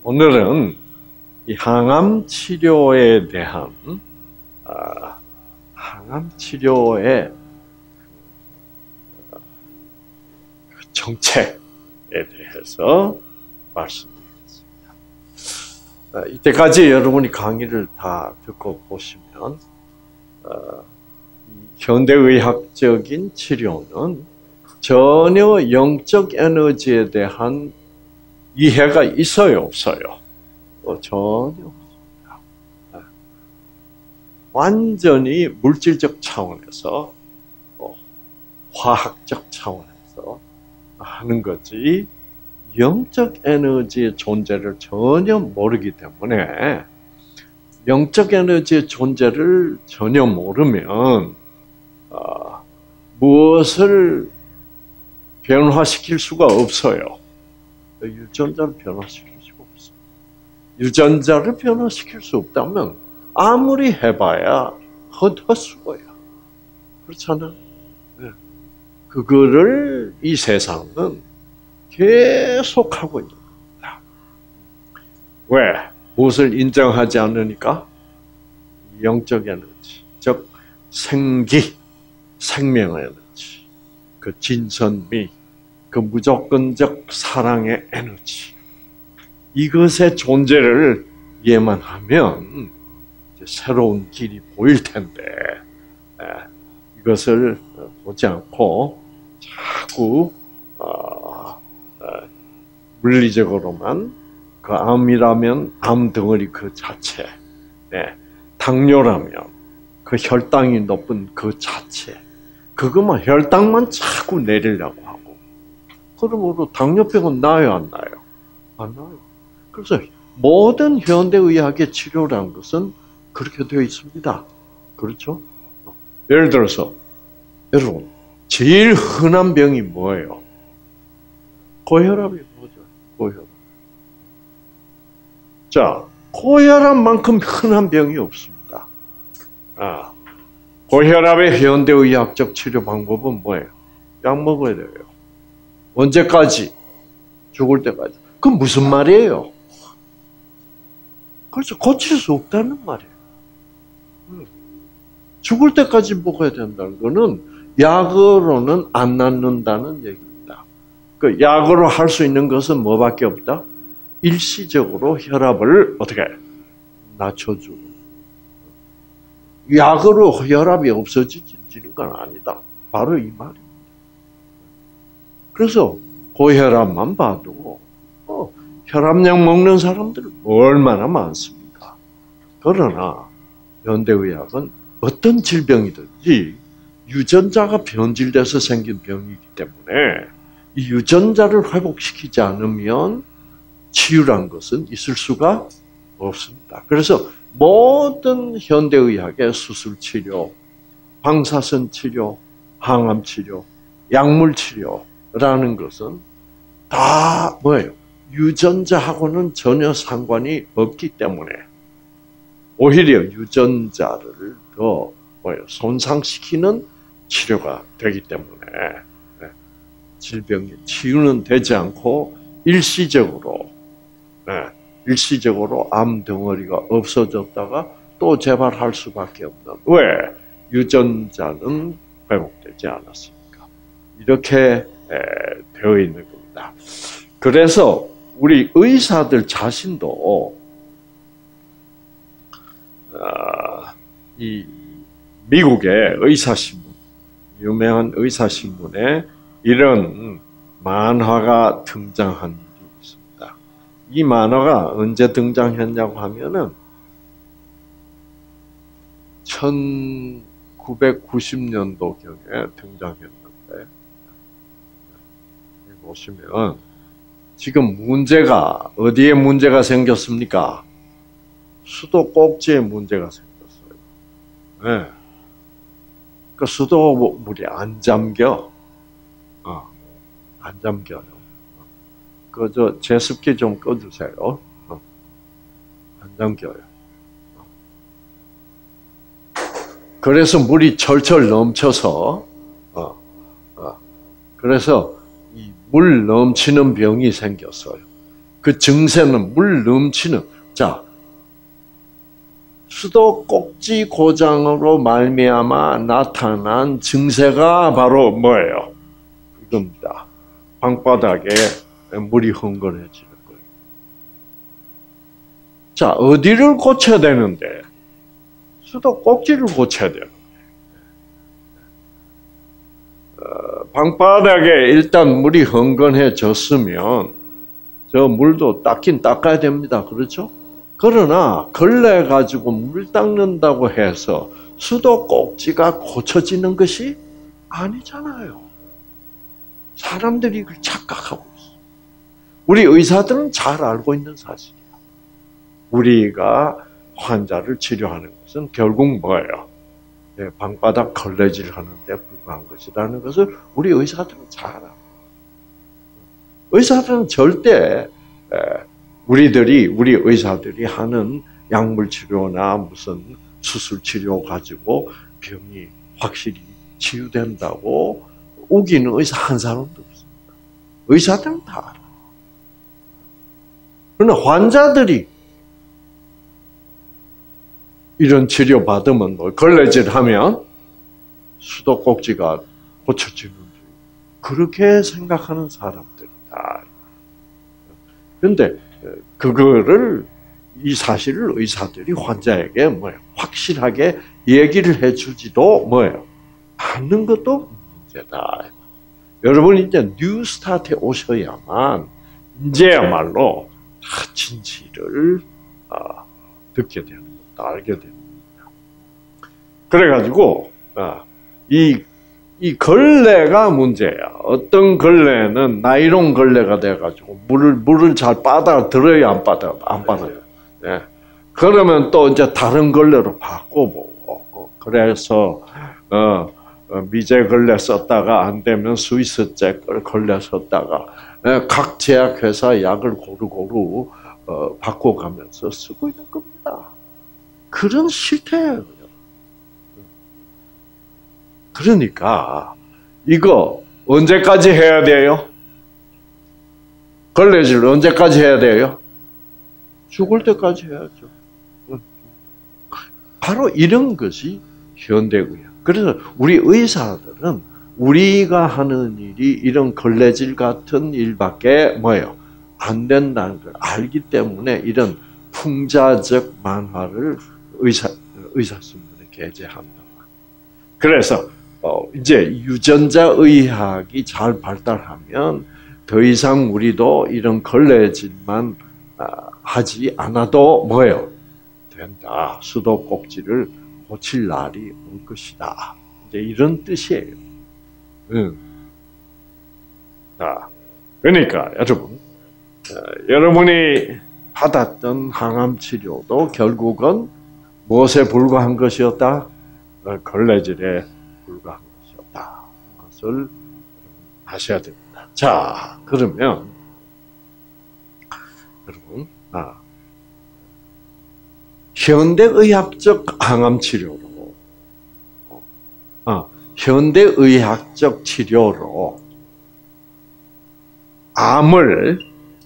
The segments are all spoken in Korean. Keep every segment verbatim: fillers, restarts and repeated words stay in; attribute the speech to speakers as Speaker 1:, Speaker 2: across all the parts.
Speaker 1: 오늘은 이 항암 치료에 대한 어, 항암 치료의 정책에 대해서 말씀드리겠습니다. 어, 이때까지 여러분이 강의를 다 듣고 보시면 어, 현대의학적인 치료는 전혀 영적 에너지에 대한 이해가 있어요, 없어요? 어, 전혀 없습니다. 완전히 물질적 차원에서, 어, 화학적 차원에서 하는 거지, 영적 에너지의 존재를 전혀 모르기 때문에, 영적 에너지의 존재를 전혀 모르면, 어, 무엇을 변화시킬 수가 없어요. 유전자를 변화시킬 수가 없어요. 유전자를 변화시킬 수 없다면 아무리 해봐야 헛헛수고야. 그렇잖아요. 네. 그거를 이 세상은 계속 하고 있는 겁니다. 왜? 무엇을 인정하지 않으니까? 영적 에너지, 즉 생기, 생명 에너지, 그 진선미, 그 무조건적 사랑의 에너지, 이것의 존재를 이해만 하면 이제 새로운 길이 보일 텐데, 에, 이것을 보지 않고 자꾸 어, 어, 물리적으로만 그 암이라면 암 덩어리 그 자체, 네, 당뇨라면 그 혈당이 높은 그 자체, 그것만 혈당만 자꾸 내리려고 하고, 그러므로 당뇨병은 나요, 안 나요? 안 나요. 그래서 모든 현대의학의 치료라는 것은 그렇게 되어 있습니다. 그렇죠? 예를 들어서 여러분, 제일 흔한 병이 뭐예요? 고혈압이 뭐죠? 고혈압. 자, 고혈압만큼 흔한 병이 없습니다. 아, 고혈압의 현대의학적 치료 방법은 뭐예요? 약 먹어야 돼요. 언제까지? 죽을 때까지. 그건 무슨 말이에요? 그렇죠. 고칠 수 없다는 말이에요. 죽을 때까지 먹어야 된다는 거는 약으로는 안 낫는다는 얘기입니다. 그 약으로 할 수 있는 것은 뭐밖에 없다? 일시적으로 혈압을 어떻게 낮춰주고, 약으로 혈압이 없어지는 건 아니다. 바로 이 말입니다. 그래서 고혈압만 봐도 어, 혈압약 먹는 사람들은 얼마나 많습니까? 그러나 현대의학은 어떤 질병이든지 유전자가 변질돼서 생긴 병이기 때문에 이 유전자를 회복시키지 않으면 치유란 것은 있을 수가 없습니다. 그래서 모든 현대의학의 수술치료, 방사선 치료, 항암 치료, 약물 치료라는 것은 다 뭐예요? 유전자하고는 전혀 상관이 없기 때문에 오히려 유전자를 더 뭐예요? 손상시키는 치료가 되기 때문에 질병의 치유는 되지 않고 일시적으로 네, 일시적으로 암 덩어리가 없어졌다가 또 재발할 수밖에 없는, 왜? 유전자는 회복되지 않았으니까. 이렇게 에, 되어 있는 겁니다. 그래서 우리 의사들 자신도 어, 이 미국의 의사신문, 유명한 의사신문에 이런 만화가 등장한 일이 있습니다. 이 만화가 언제 등장했냐고 하면은 천구백구십 년도경에 등장했는데, 보시면 지금 문제가 어디에 문제가 생겼습니까? 수도 꼭지에 문제가 생겼어요. 네. 그 수도물이 안 잠겨. 어, 안 잠겨요. 그, 저, 제습기 좀 꺼주세요. 어, 안 잠겨요. 어. 그래서 물이 철철 넘쳐서, 어, 어, 그래서 이 물 넘치는 병이 생겼어요. 그 증세는 물 넘치는, 자, 수도꼭지 고장으로 말미암아 나타난 증세가 바로 뭐예요? 이겁니다. 방바닥에 물이 흥건해지는 거예요. 자, 어디를 고쳐야 되는데? 수도꼭지를 고쳐야 돼요. 어, 방바닥에 일단 물이 흥건해졌으면 저 물도 닦긴 닦아야 됩니다. 그렇죠? 그러나 걸레 가지고 물 닦는다고 해서 수도꼭지가 고쳐지는 것이 아니잖아요. 사람들이 이걸 착각하고 있어요. 우리 의사들은 잘 알고 있는 사실이에요. 우리가 환자를 치료하는 것은 결국 뭐예요? 네, 방바닥 걸레질 하는데 불과한 것이라는 것을 우리 의사들은 잘 알아요. 의사들은 절대 우리들이 우리 의사들이 하는 약물 치료나 무슨 수술 치료 가지고 병이 확실히 치유된다고 우기는 의사 한 사람도 없습니다. 의사들은 다 알아요. 그러나 환자들이 이런 치료 받으면 뭐 걸레질하면 수도꼭지가 고쳐지는 줄 그렇게 생각하는 사람들이다. 그런데 그거를 이 사실을 의사들이 환자에게 뭐예요? 확실하게 얘기를 해주지도 뭐예요? 않는 것도 문제다. 여러분 이제 뉴스타트에 오셔야만 이제야말로 진실을 듣게 되는 것도 알게 됩니다. 그래가지고 이 이 걸레가 문제야. 어떤 걸레는 나일론 걸레가 돼가지고 물을 물을 잘 빨아 들어야 안 빨아 안 빨아요. 네. 그러면 또 이제 다른 걸레로 바꿔보고 그래서 어, 어, 미제 걸레 썼다가 안 되면 스위스제 걸레 썼다가 네, 각 제약회사 약을 고루고루 어, 바꿔가면서 쓰고 있는 겁니다. 그런 실태예요. 그러니까 이거 언제까지 해야 돼요? 걸레질 언제까지 해야 돼요? 죽을 때까지 해야죠. 바로 이런 것이 현대의학. 그래서 우리 의사들은 우리가 하는 일이 이런 걸레질 같은 일밖에 뭐예요? 안 된다는 걸 알기 때문에 이런 풍자적 만화를 의사, 의사신문에 게재한다. 그래서 어, 이제 유전자 의학이 잘 발달하면 더 이상 우리도 이런 걸레질만 아, 하지 않아도 뭐예요? 된다. 수도꼭지를 고칠 날이 올 것이다. 이제 이런 뜻이에요. 응. 자, 그러니까 여러분, 어, 여러분이 받았던 항암 치료도 결국은 무엇에 불과한 것이었다? 어, 걸레질에 불과한 것이었다. 그것을 아셔야 됩니다. 자, 그러면 여러분, 아, 현대의학적 항암 치료로, 아, 현대의학적 치료로 암을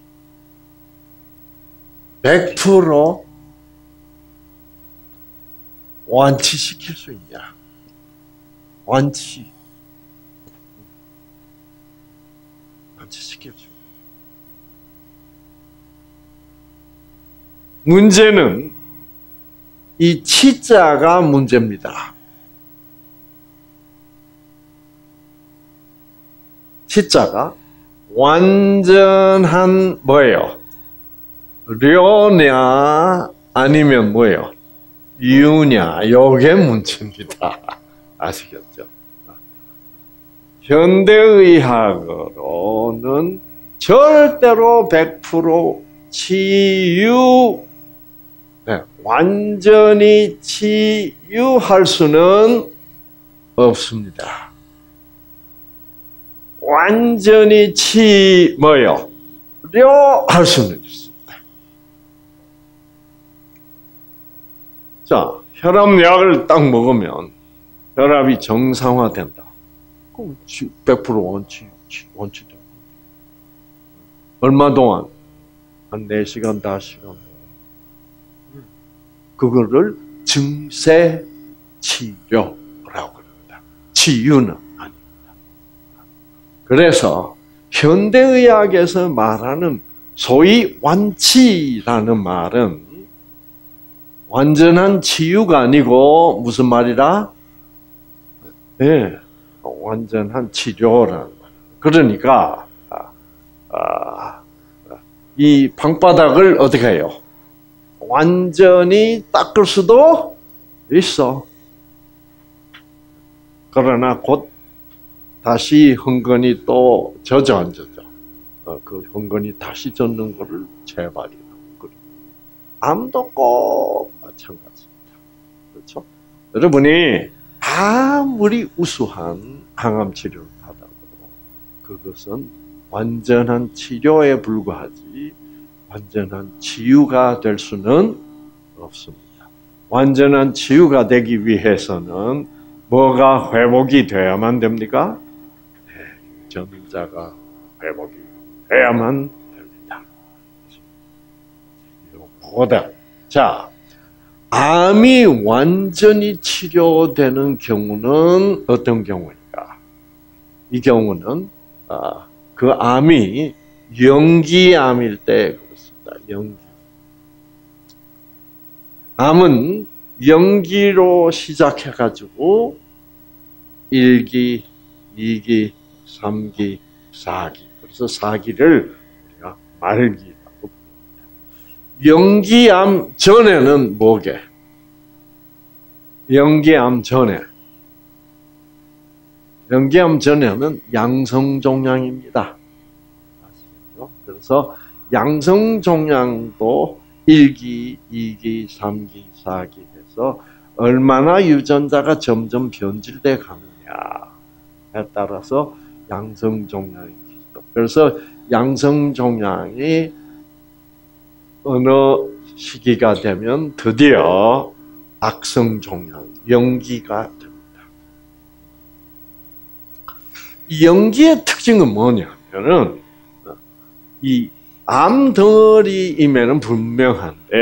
Speaker 1: 백 퍼센트 완치시킬 수 있냐? 완치. 완치시킬 수 있냐? 문제는 이 치자가 문제입니다. 치자가 완전한 뭐예요? 료냐 아니면 뭐예요? 유냐, 요게 문제입니다. 아시겠죠? 현대의학으로는 절대로 백 퍼센트 치유, 네, 완전히 치유할 수는 없습니다. 완전히 치, 뭐요? 료할 수는 있습니다. 자, 혈압약을 딱 먹으면 혈압이 정상화된다. 그럼 백 퍼센트 원치, 원치된다. 얼마 동안? 한 네 시간, 다섯 시간. 그거를 증세 치료라고 그럽니다. 치유는 아닙니다. 그래서 현대의학에서 말하는 소위 완치라는 말은 완전한 치유가 아니고 무슨 말이라? 네, 완전한 치료라는 말. 그러니까 아, 이 방바닥을 어떻게 해요? 완전히 닦을 수도 있어. 그러나 곧 다시 흥건히 또 젖어 안 젖어. 어, 그 흥건히 다시 젖는 거를 재발이라고 그래요. 암도 꼭 마찬가지입니다. 그렇죠? 여러분이 아무리 우수한 항암 치료를 받아도 그것은 완전한 치료에 불과하지 완전한 치유가 될 수는 없습니다. 완전한 치유가 되기 위해서는 뭐가 회복이 돼야만 됩니까? 네, 유전자가 회복이 돼야만 됩니다. 보다. 자, 암이 완전히 치료되는 경우는 어떤 경우인가? 이 경우는 그 암이 연기암일 때 그렇습니다. 연기. 암은 연기로 시작해가지고 일 기, 이 기, 삼 기, 사 기. 그래서 사 기를 우리가 말기라고 부릅니다. 연기암 전에는 뭐게? 연기암 전에. 연기암 전에는 양성종양입니다. 그래서 양성종양도 일 기, 이 기, 삼 기, 사 기 해서 얼마나 유전자가 점점 변질돼 가느냐에 따라서 양성종양이 있죠. 그래서 양성종양이 어느 시기가 되면 드디어 악성종양, 연기가 됩니다. 이 연기의 특징은 뭐냐면은 이 암덩어리임에는 분명한데,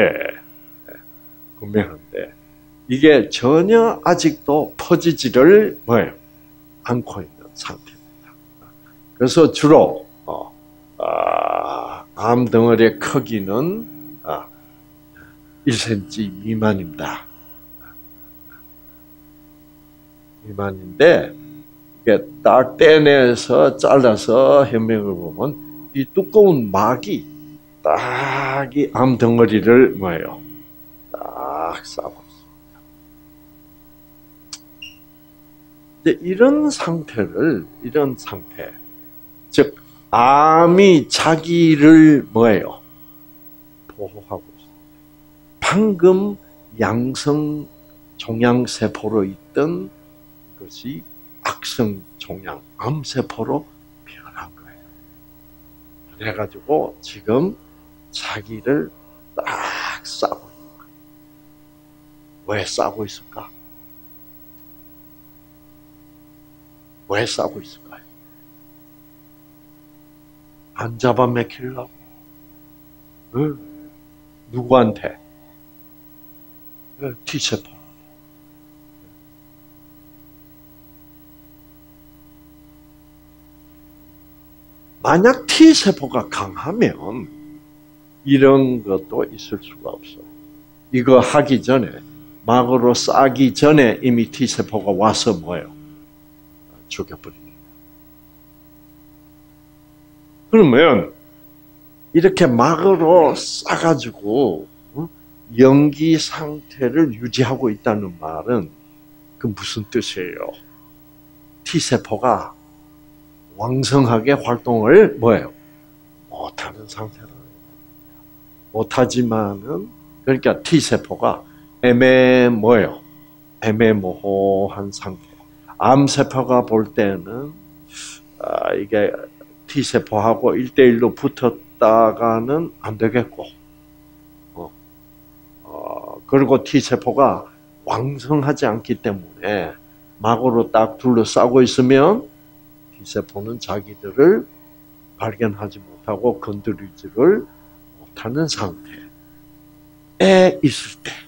Speaker 1: 분명한데, 이게 전혀 아직도 퍼지지를 뭐예요? 않고 있는 상태입니다. 그래서 주로, 어, 아, 암덩어리의 크기는 아, 일 센티미터 미만입니다. 미만인데, 이게 딱 떼내서 잘라서 현명을 보면 이 두꺼운 막이 딱 이 암덩어리를 뭐예요? 딱 싸고 있습니다. 이제 이런 상태를, 이런 상태, 즉, 암이 자기를 뭐예요? 보호하고 있습니다. 방금 양성 종양세포로 있던 것이 악성 종양, 암세포로 변한 거예요. 그래가지고 지금 자기를 딱 싸고 있는 거예요. 왜 싸고 있을까? 왜 싸고 있을까요? 안 잡아먹히려고. 응? 누구한테? T세포. 만약 T세포가 강하면 이런 것도 있을 수가 없어요. 이거 하기 전에, 막으로 싸기 전에 이미 T세포가 와서 뭐예요? 죽여버립니다. 그러면 이렇게 막으로 싸가지고 연기 상태를 유지하고 있다는 말은 그 무슨 뜻이에요? T세포가 왕성하게 활동을 뭐예요? 못하는 상태로. 못하지만은, 그러니까 T세포가 애매 뭐예요? 애매모호한 상태. 암세포가 볼 때는, 아, 이게 T세포하고 일대일로 붙었다가는 안 되겠고, 어, 어, 그리고 T세포가 왕성하지 않기 때문에 막으로 딱 둘러싸고 있으면 T세포는 자기들을 발견하지 못하고 건드리지를 못하는 상태에 있을 때.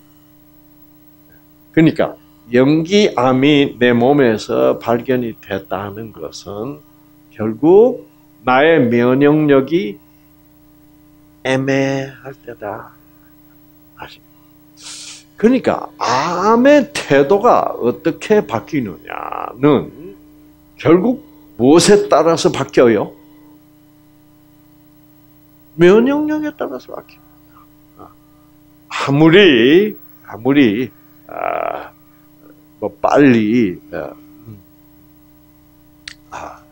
Speaker 1: 그러니까 영기암이 내 몸에서 발견이 됐다는 것은 결국 나의 면역력이 애매할 때다. 그러니까 암의 태도가 어떻게 바뀌느냐는 결국 무엇에 따라서 바뀌어요? 면역력에 따라서 바뀝니다. 아무리 아무리 아, 뭐 빨리 아,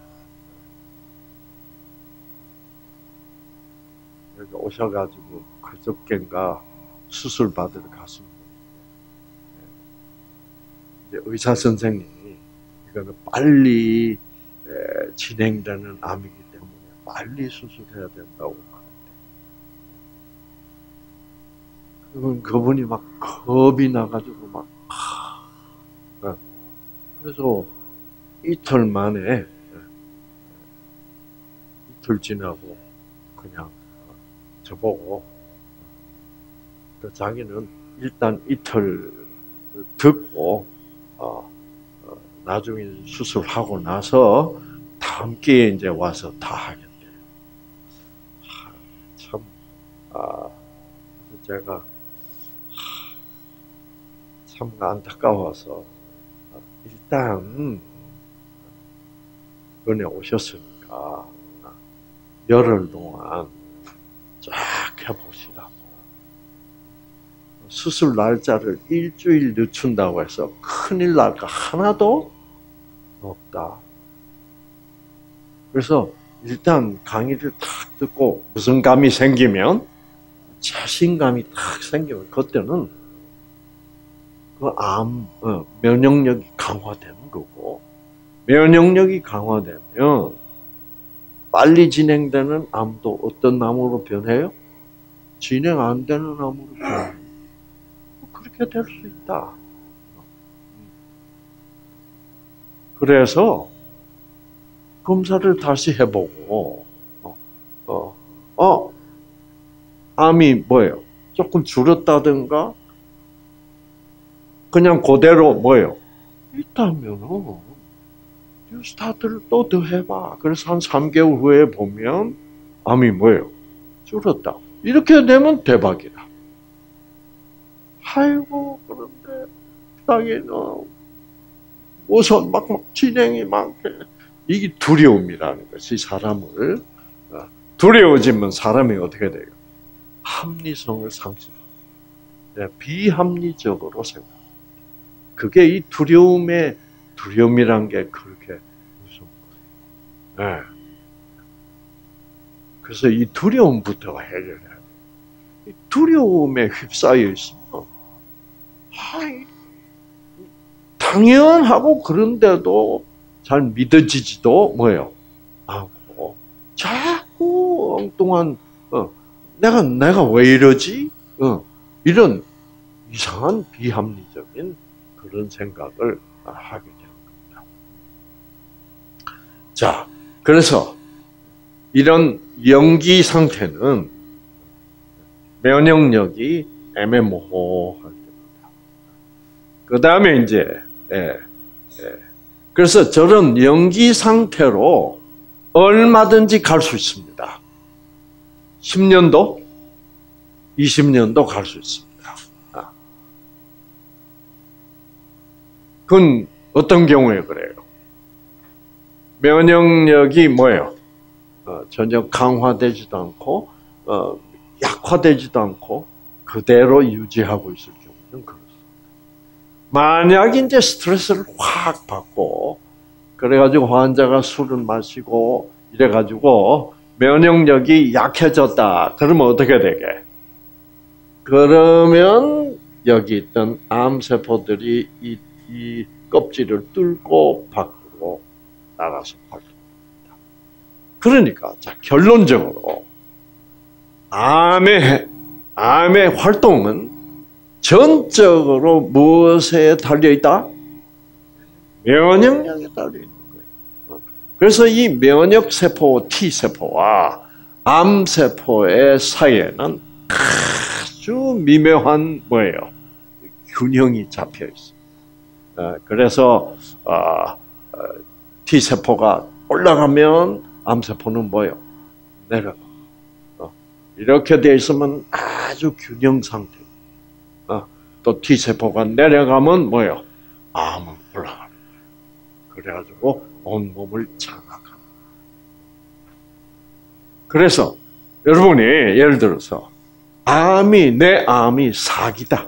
Speaker 1: 여기 오셔가지고 그저께인가 수술 받으러 갔습니다. 이제 의사 선생님이 이거는 빨리 에, 진행되는 암이기 때문에 빨리 수술해야 된다고 하는데, 그분이 막 겁이 나가지고 막 아, 그래서 이틀 만에 이틀 지나고 그냥 저보고 자기는 일단 이틀 듣고 어, 어, 나중에 수술하고 나서 다음 기회에 이제 와서 다 하겠대요. 하, 참, 아, 제가 참 안타까워서 일단 이번에 오셨으니까 열흘 동안 쫙 해보시라고. 수술 날짜를 일주일 늦춘다고 해서 큰일 날 거 하나도 없다. 그래서 일단 강의를 탁 듣고 무슨 감이 생기면, 자신감이 탁 생기면 그때는 그 암, 어, 면역력이 강화되는 거고, 면역력이 강화되면 빨리 진행되는 암도 어떤 암으로 변해요? 진행 안 되는 암으로 변해요. 그렇게 될 수 있다. 그래서 검사를 다시 해보고, 어, 어, 어, 암이 뭐예요? 조금 줄었다든가, 그냥 그대로 뭐예요? 있다면은 스타트를 또 더 해봐. 그래서 한 삼 개월 후에 보면 암이 뭐예요? 줄었다. 이렇게 되면 대박이다. 아이고, 그런데 자기는 우선 막, 막 진행이 많게, 이게 두려움이라는 것이 사람을, 두려워지면 사람이 어떻게 돼요? 합리성을 상실합니다. 비합리적으로 생각합니다. 그게 이 두려움의, 두려움이란 게 그렇게 무서운 거예요. 네. 그래서 이 두려움부터 해결해야 돼요. 이 두려움에 휩싸여 있으면, 아이, 당연하고 그런데도 잘 믿어지지도 뭐예요? 않고, 자꾸 엉뚱한, 어, 내가, 내가 왜 이러지? 어, 이런 이상한 비합리적인 그런 생각을 하게 되는 겁니다. 자, 그래서 이런 영기 상태는 면역력이 애매모호할 때입니다. 그 다음에 이제, 예, 예. 그래서 저런 영기 상태로 얼마든지 갈 수 있습니다. 십 년도, 이십 년도 갈 수 있습니다. 그건 어떤 경우에 그래요? 면역력이 뭐예요? 어, 전혀 강화되지도 않고, 어, 약화되지도 않고, 그대로 유지하고 있을 경우는 그렇습니다. 만약 이제 스트레스를 확 받고, 그래가지고 환자가 술을 마시고, 이래가지고, 면역력이 약해졌다. 그러면 어떻게 되게? 그러면 여기 있던 암세포들이 이, 이 껍질을 뚫고 밖으로 나가서 활동합니다. 그러니까, 자, 결론적으로, 암의, 암의 활동은 전적으로 무엇에 달려있다? 면역력에 달려있는 거예요. 그래서 이 면역세포 T세포와 암세포의 사이에는 아주 미묘한 뭐예요? 균형이 잡혀 있어요. 그래서 T세포가 올라가면 암세포는 뭐예요? 내려가. 이렇게 돼 있으면 아주 균형 상태. 또 T세포가 내려가면 뭐예요? 암은 올라가는 거예요. 그래가지고 온몸을 장악하는. 그래서 여러분이 예를 들어서 암이 내 암이 사기다.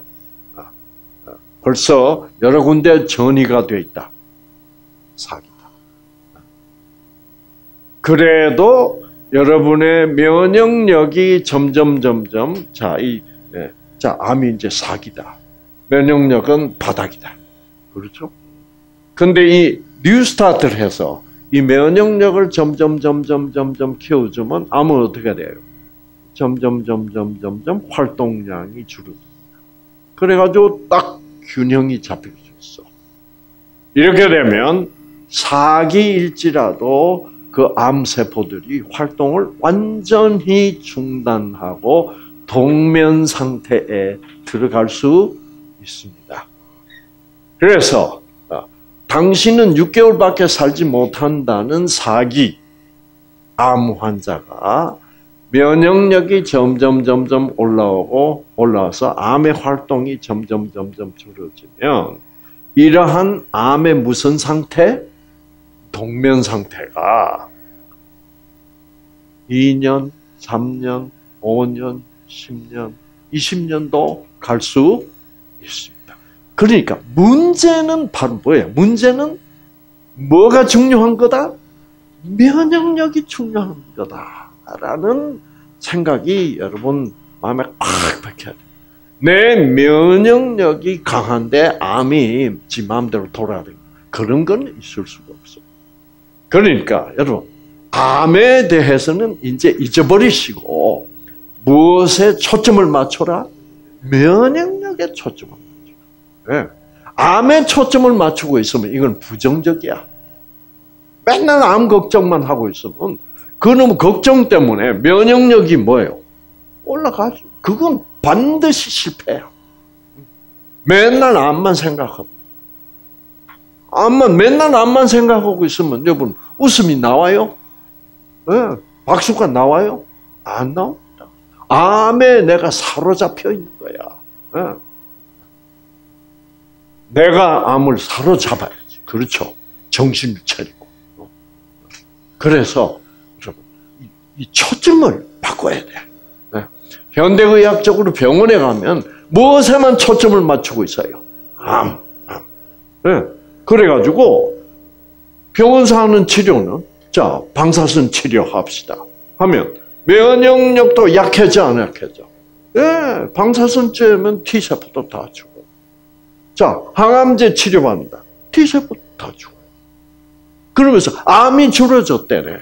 Speaker 1: 벌써 여러 군데 전이가 돼 있다. 사기다. 그래도 여러분의 면역력이 점점 점점 자, 이 예, 자, 암이 이제 사기다. 면역력은 바닥이다. 그렇죠? 근데 이 뉴스타트를 해서 이 면역력을 점점 점점 점점 키워주면 암은 어떻게 돼요? 점점 점점 점점 활동량이 줄어듭니다. 그래가지고 딱 균형이 잡혀졌어. 이렇게 되면 사기일지라도 그 암세포들이 활동을 완전히 중단하고 동면 상태에 들어갈 수 있습니다. 그래서 당신은 육 개월밖에 살지 못한다는 사기 암 환자가 면역력이 점점 점점 올라오고 올라와서 암의 활동이 점점 점점 줄어지면 이러한 암의 무슨 상태? 동면 상태가 이 년, 삼 년, 오 년, 십 년, 이십 년도 갈 수 있습니다. 그러니까 문제는 바로 뭐예요? 문제는 뭐가 중요한 거다? 면역력이 중요한 거다라는 생각이 여러분 마음에 꽉 박혀야 돼요. 내 면역력이 강한데 암이 지 마음대로 돌아다니는 그런 건 있을 수가 없어요. 그러니까 여러분 암에 대해서는 이제 잊어버리시고 무엇에 초점을 맞춰라? 면역력에 초점을 맞춰라. 네. 암에 초점을 맞추고 있으면 이건 부정적이야. 맨날 암 걱정만 하고 있으면 그놈 걱정 때문에 면역력이 뭐예요? 올라가죠. 그건 반드시 실패야. 맨날 암만 생각하고 암만 맨날 암만 생각하고 있으면 여러분 웃음이 나와요? 네. 박수가 나와요? 안 나옵니다. 암에 내가 사로잡혀 있는 거야. 네. 내가 암을 사로잡아야지. 그렇죠. 정신을 차리고. 그래서 여러분 이 초점을 바꿔야 돼. 네. 현대의학적으로 병원에 가면 무엇에만 초점을 맞추고 있어요? 암. 암. 네. 그래가지고 병원에서 하는 치료는 자 방사선 치료합시다 하면 면역력도 약해져 안 약해져? 예, 방사선 쬐면 T세포도 다 죽어. 자 항암제 치료받는다. T세포도 다 죽어. 그러면서 암이 줄어졌대네.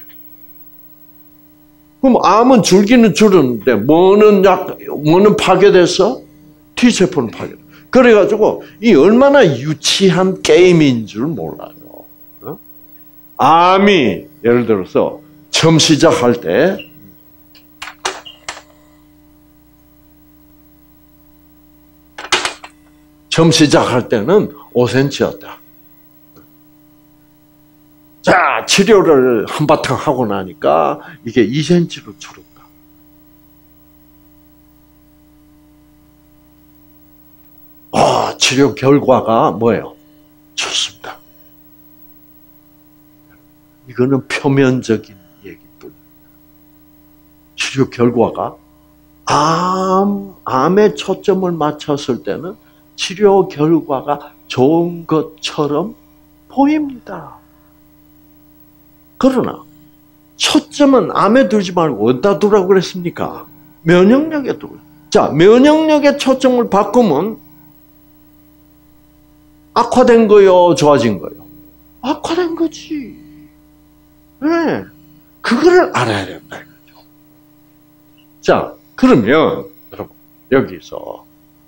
Speaker 1: 그럼 암은 줄기는 줄었는데 뭐는 약 뭐는 파괴됐어? T세포는 파괴. 그래가지고 이 얼마나 유치한 게임인 줄 몰라요. 어? 암이 예를 들어서 처음 시작할 때 처음 시작할 때는 오 센티미터였다. 자 치료를 한바탕 하고 나니까 이게 이 센티미터로 줄었다. 아, 치료 결과가 뭐예요? 좋습니다. 이거는 표면적인 얘기뿐입니다. 치료 결과가 암, 암에 초점을 맞췄을 때는 치료 결과가 좋은 것처럼 보입니다. 그러나 초점은 암에 두지 말고 어디다 두라고 그랬습니까? 면역력에 두고. 자, 면역력에 초점을 바꾸면 악화된 거요, 좋아진 거요? 악화된 거지. 네. 그거를 알아야 된다, 이거죠. 자, 그러면, 여러분, 여기서,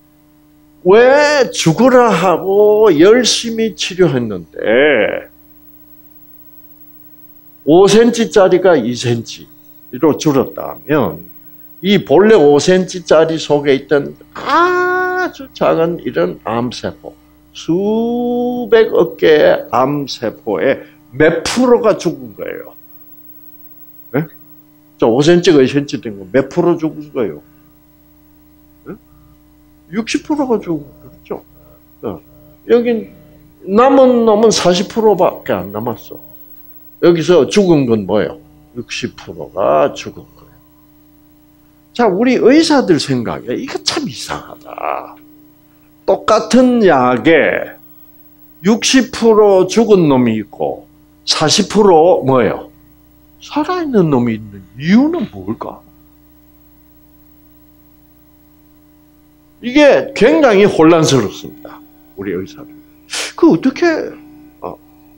Speaker 1: 왜 죽으라 하고 열심히 치료했는데, 오 센티미터짜리가 이 센티미터, 줄었다면 이 본래 오 센티미터짜리 속에 있던 아주 작은 이런 암세포, 수백억 개의 암세포의 몇 프로가 죽은 거예요. 네? 오 센티미터가 이 센티미터 된 거 몇 프로 죽은 거예요? 네? 육십 퍼센트가 죽은 거죠. 여긴 남은 놈은 사십 퍼센트밖에 안 남았어. 여기서 죽은 건 뭐예요? 육십 퍼센트가 죽은 거예요. 자, 우리 의사들 생각에 이거 참 이상하다. 똑같은 약에 육십 퍼센트 죽은 놈이 있고 사십 퍼센트 뭐예요? 살아있는 놈이 있는 이유는 뭘까? 이게 굉장히 혼란스럽습니다. 우리 의사들. 그 어떻게 어,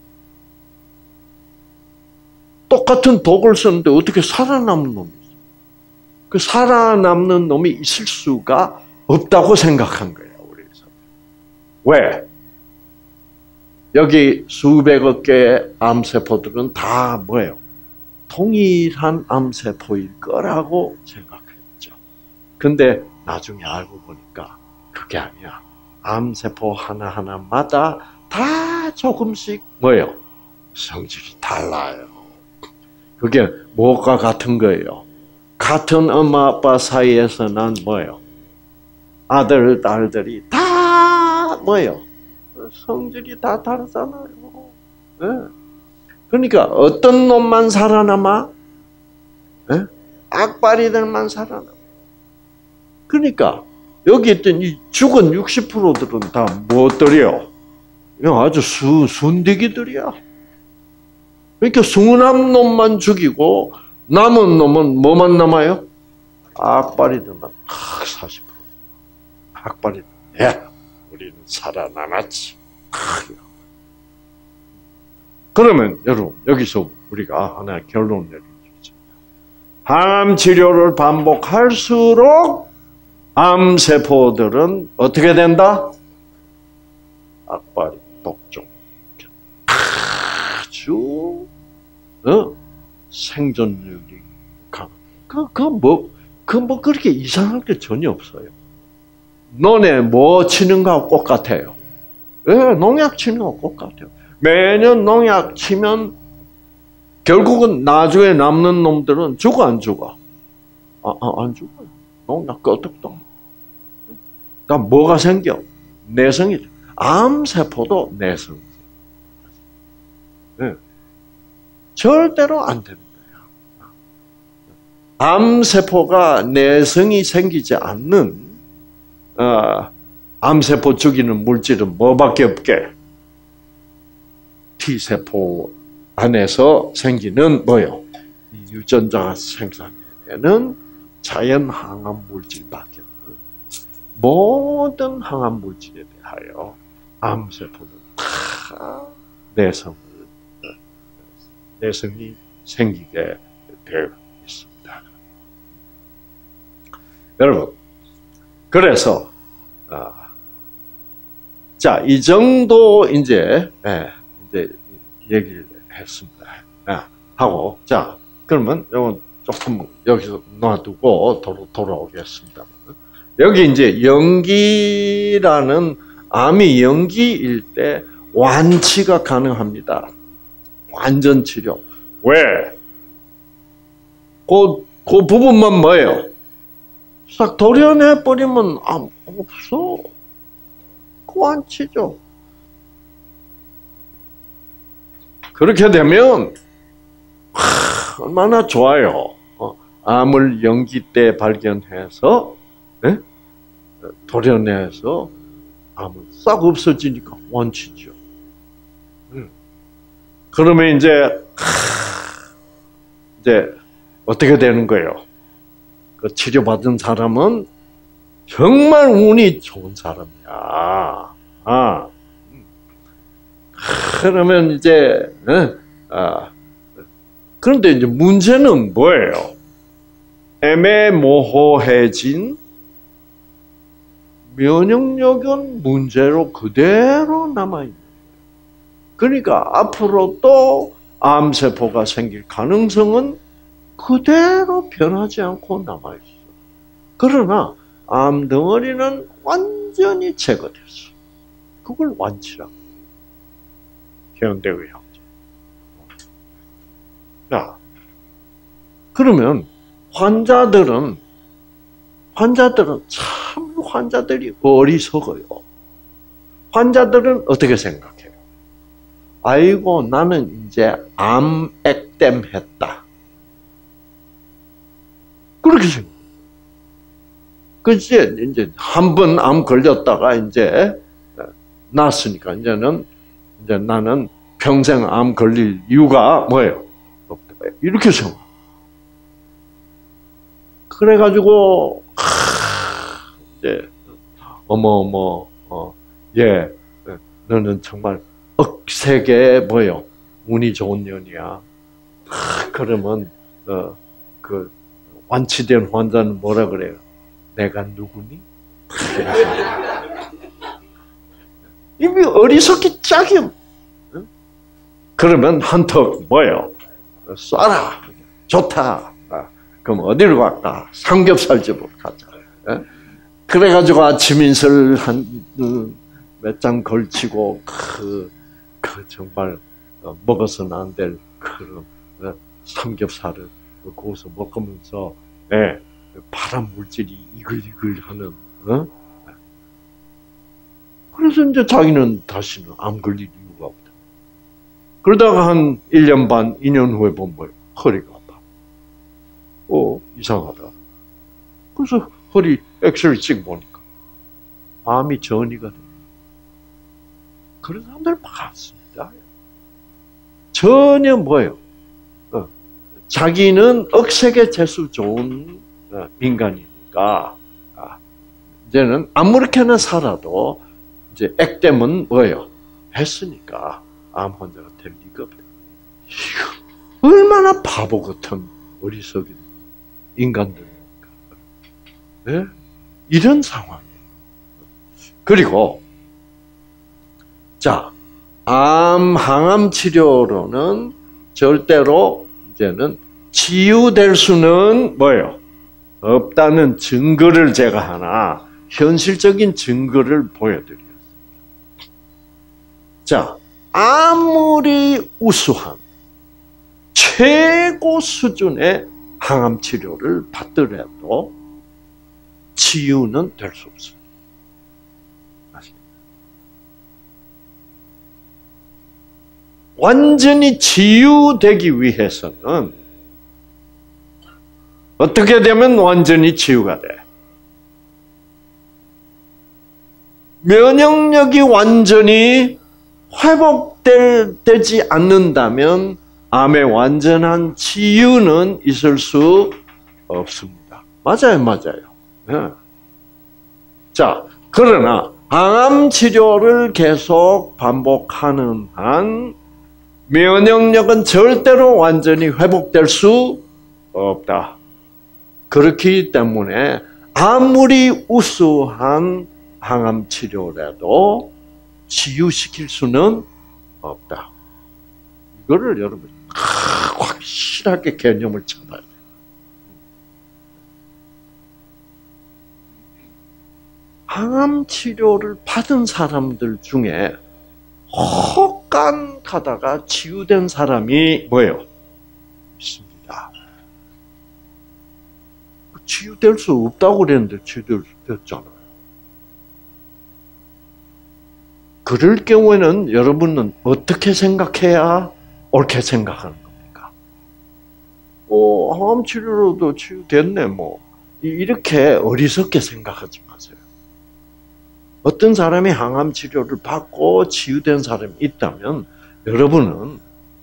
Speaker 1: 똑같은 독을 쓰는데 어떻게 살아남는 놈이 있어요? 그 살아남는 놈이 있을 수가 없다고 생각한 거예요. 우리 의사들. 왜? 여기 수백억 개의 암세포들은 다 뭐예요? 동일한 암세포일 거라고 생각했죠. 근데 나중에 알고 보니까 그게 아니야. 암세포 하나하나마다 다 조금씩 뭐예요? 성질이 달라요. 그게 뭐가 같은 거예요? 같은 엄마 아빠 사이에서 난 뭐예요? 아들, 딸들이 다 뭐예요? 성질이 다 다르잖아요. 네. 그러니까 어떤 놈만 살아남아? 네? 악바리들만 살아남아. 그러니까 여기 있던 이 죽은 육십 퍼센트들은 다 무엇들이요? 아주 수, 순디기들이야. 그러니까 순한 놈만 죽이고 남은 놈은 뭐만 남아요? 악바리들만 딱 사십 퍼센트. 악바리들. 예, 우리는 살아남았지. 그러면 여러분 여기서 우리가 하나 결론 내리겠습니다. 항암 치료를 반복할수록 암세포들은 어떻게 된다? 악바리, 독종. 아주 어? 생존율이 강. 그, 그 뭐, 그 뭐 그렇게 이상한 게 전혀 없어요. 너네 뭐 치는 거하고 똑같아요. 예, 농약 치는 거하고 똑같아요. 매년 농약 치면 결국은 나중에 남는 놈들은 죽어 안 죽어? 아, 아, 안 죽어요. 농약 끄떡도. 그러니까 뭐가 생겨? 내성이. 암세포도 내성. 네. 절대로 안 되는 거예요. 암세포가 내성이 생기지 않는 어, 암세포 죽이는 물질은 뭐밖에 없게? T세포 안에서 생기는 뭐요? 유전자가 생산되는 자연 항암 물질밖에 없어요. 모든 항암 물질에 대하여 암세포는 다 내성을, 내성이 생기게 되어 있습니다. 여러분, 그래서, 어, 자, 이 정도 이제, 예, 이제 얘기를 했습니다. 예, 하고, 자, 그러면 이건 조금 여기서 놔두고 도로, 돌아오겠습니다. 여기 이제 연기라는 암이 연기일 때 완치가 가능합니다. 완전 치료. 왜? 그, 그 부분만 뭐예요? 싹 도려내버리면 암 없어. 그 완치죠. 그렇게 되면 하, 얼마나 좋아요. 어, 암을 연기 때 발견해서 네? 도려내서 암은 싹 없어지니까 완치죠. 음. 그러면 이제 하, 이제 어떻게 되는 거예요? 그 치료받은 사람은 정말 운이 좋은 사람이야. 아. 그러면 이제, 아. 그런데 이제 문제는 뭐예요? 애매모호해진 면역력은 문제로 그대로 남아있는 거예요. 그러니까 앞으로 또 암세포가 생길 가능성은 그대로 변하지 않고 남아있어. 그러나 암덩어리는 완전히 제거됐어. 그걸 완치라고. 현대의학적. 자, 그러면 환자들은 환자들은 참 환자들이 어리석어요. 환자들은 어떻게 생각해요? 아이고, 나는 이제 암액땜했다. 그렇게 생각해요. 그치? 이제 한 번 암 걸렸다가 이제 났으니까 이제는 이제 나는 평생 암 걸릴 이유가 뭐예요? 없다. 이렇게 생각. 그래가지고 이제 어머 어머 어, 예, 너는 정말 억세게 뭐예요? 운이 좋은 년이야. 그러면 어, 그 완치된 환자는 뭐라 그래요? 내가 누구니? 이미 어리석기 짝이요. 그러면 한턱 뭐예요? 쏴라. 좋다. 그럼 어디로 갈까? 삼겹살집으로 가자. 그래가지고 아침 인설 한 몇 장 걸치고 그, 그 정말 먹어서는 안 될 그런 삼겹살을 거기서 먹으면서 예, 발암 물질이 이글이글하는. 어? 그래서 이제 자기는 다시는 암 걸릴 이유가 없다. 그러다가 한 일 년 반, 이 년 후에 보면 뭐예요? 허리가 아파. 어, 이상하다. 그래서 허리 엑스레이 찍어보니까 암이 전이가 돼. 그런 사람들 많습니다. 전혀 뭐예요? 어, 자기는 억세게 재수 좋은 인간이니까 아, 이제는 아무렇게나 살아도 이제 액땜은 뭐예요? 했으니까 암 환자가 될 리가 없다. 얼마나 바보 같은 어리석은 인간들입니까? 네? 이런 상황이에요. 그리고 자, 암 항암 치료로는 절대로 이제는 치유될 수는 뭐예요? 없다는 증거를 제가 하나 현실적인 증거를 보여드리겠습니다. 자, 아무리 우수한 최고 수준의 항암 치료를 받더라도 치유는 될 수 없습니다. 완전히 치유되기 위해서는 어떻게 되면 완전히 치유가 돼? 면역력이 완전히 회복되지 않는다면 암의 완전한 치유는 있을 수 없습니다. 맞아요, 맞아요. 네. 자, 그러나 항암 치료를 계속 반복하는 한 면역력은 절대로 완전히 회복될 수 없다. 그렇기 때문에 아무리 우수한 항암 치료라도 치유시킬 수는 없다. 이거를 여러분 확실하게 개념을 잡아야 돼요. 항암 치료를 받은 사람들 중에 혹간하다가 치유된 사람이 뭐예요? 있습니다. 치유될 수 없다고 그랬는데 치유될 수 됐잖아요. 그럴 경우에는 여러분은 어떻게 생각해야 옳게 생각하는 겁니까? 어, 항암 치료로도 치유됐네, 뭐. 이렇게 어리석게 생각하지 마세요. 어떤 사람이 항암 치료를 받고 치유된 사람이 있다면 여러분은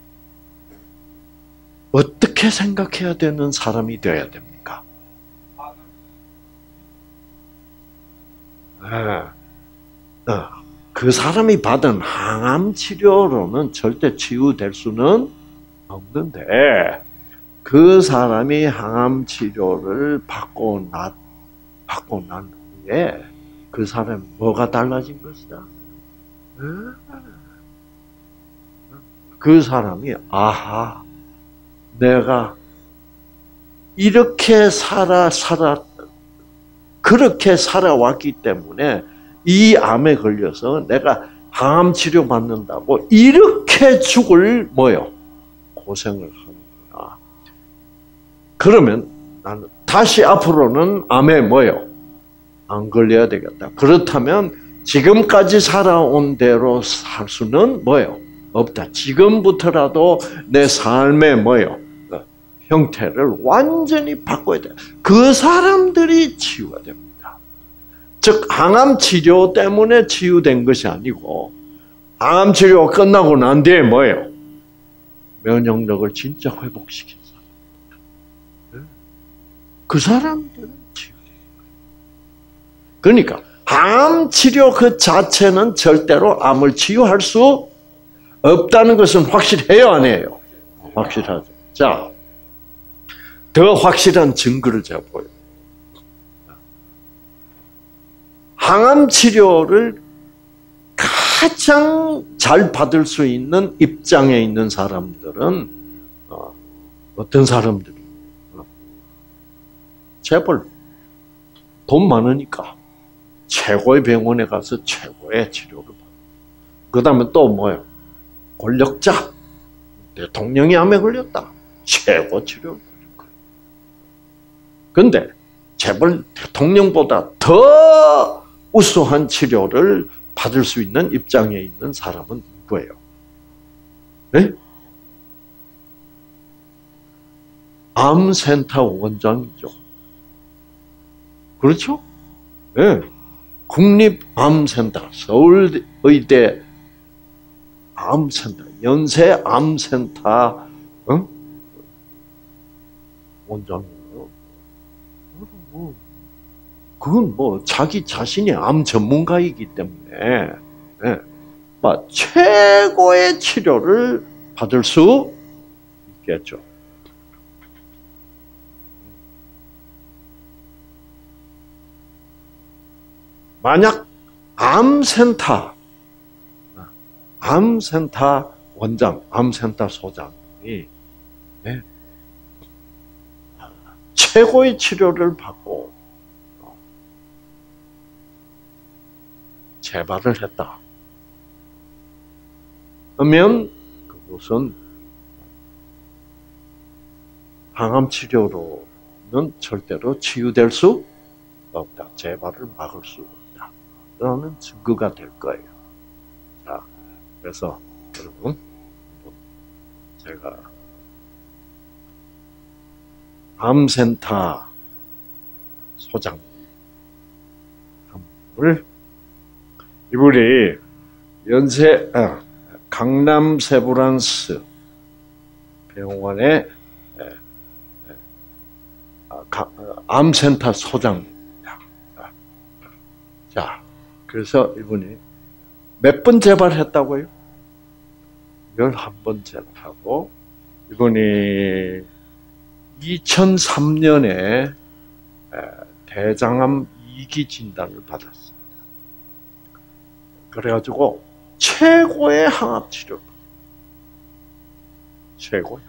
Speaker 1: 어떻게 생각해야 되는 사람이 되어야 됩니까? 네. 그 사람이 받은 항암 치료로는 절대 치유될 수는 없는데 그 사람이 항암 치료를 받고 나, 받고 난 후에 그 사람이 뭐가 달라진 것이다? 그 사람이 아하, 내가 이렇게 살아 살아 그렇게 살아왔기 때문에 이 암에 걸려서 내가 항암 치료 받는다고 이렇게 죽을 뭐요? 고생을 하는구나. 그러면 나는 다시 앞으로는 암에 뭐요? 안 걸려야 되겠다. 그렇다면 지금까지 살아온 대로 살 수는 뭐요? 없다. 지금부터라도 내 삶의 뭐요? 형태를 완전히 바꿔야 돼. 그 사람들이 치유가 됩니다. 즉 항암 치료 때문에 치유된 것이 아니고 항암 치료가 끝나고 난 뒤에 뭐예요? 면역력을 진짜 회복시킨 사람. 그 사람들은 치유돼요. 그러니까 항암 치료 그 자체는 절대로 암을 치유할 수 없다는 것은 확실해요, 안 해요? 확실하죠. 자, 더 확실한 증거를 제가 보여요. 항암 치료를 가장 잘 받을 수 있는 입장에 있는 사람들은 어, 어떤 사람들이 어, 재벌 돈 많으니까 최고의 병원에 가서 최고의 치료를 받고, 그 다음에 또 뭐예요? 권력자, 대통령이 암에 걸렸다, 최고 치료를 받을 거예요. 그런데 재벌 대통령보다 더 우수한 치료를 받을 수 있는 입장에 있는 사람은 누구예요? 네? 암센터 원장이죠. 그렇죠? 네. 국립암센터, 서울의대 암센터, 연세암센터 어? 원장이에요. 그건 뭐 자기 자신이 암 전문가이기 때문에 네. 최고의 치료를 받을 수 있겠죠. 만약 암센터, 암센터 원장, 암센터 소장이 네. 최고의 치료를 받고 재발을 했다. 그러면 그것은 항암 치료로는 절대로 치유될 수 없다. 재발을 막을 수 없다. 라는 증거가 될 거예요. 자, 그래서 여러분, 제가 암센터 소장 한 분을, 이분이 연세, 아, 강남 세브란스 병원의 에, 에, 아, 가, 암센터 소장입니다. 자, 그래서 이분이 몇 번 재발했다고요? 열한 번 재발하고, 이분이 이천삼 년에 대장암 이 기 진단을 받았습니다. 그래가지고 최고의 항암 치료를 최고요.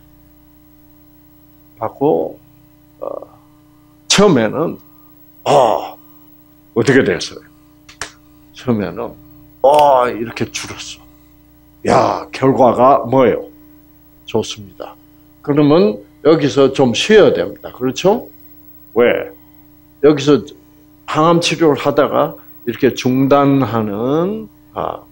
Speaker 1: 받고 어, 처음에는 어, 어떻게 됐어요? 처음에는 어, 이렇게 줄었어. 야, 결과가 뭐예요? 좋습니다. 그러면 여기서 좀 쉬어야 됩니다. 그렇죠? 왜? 여기서 항암 치료를 하다가 이렇게 중단하는 아,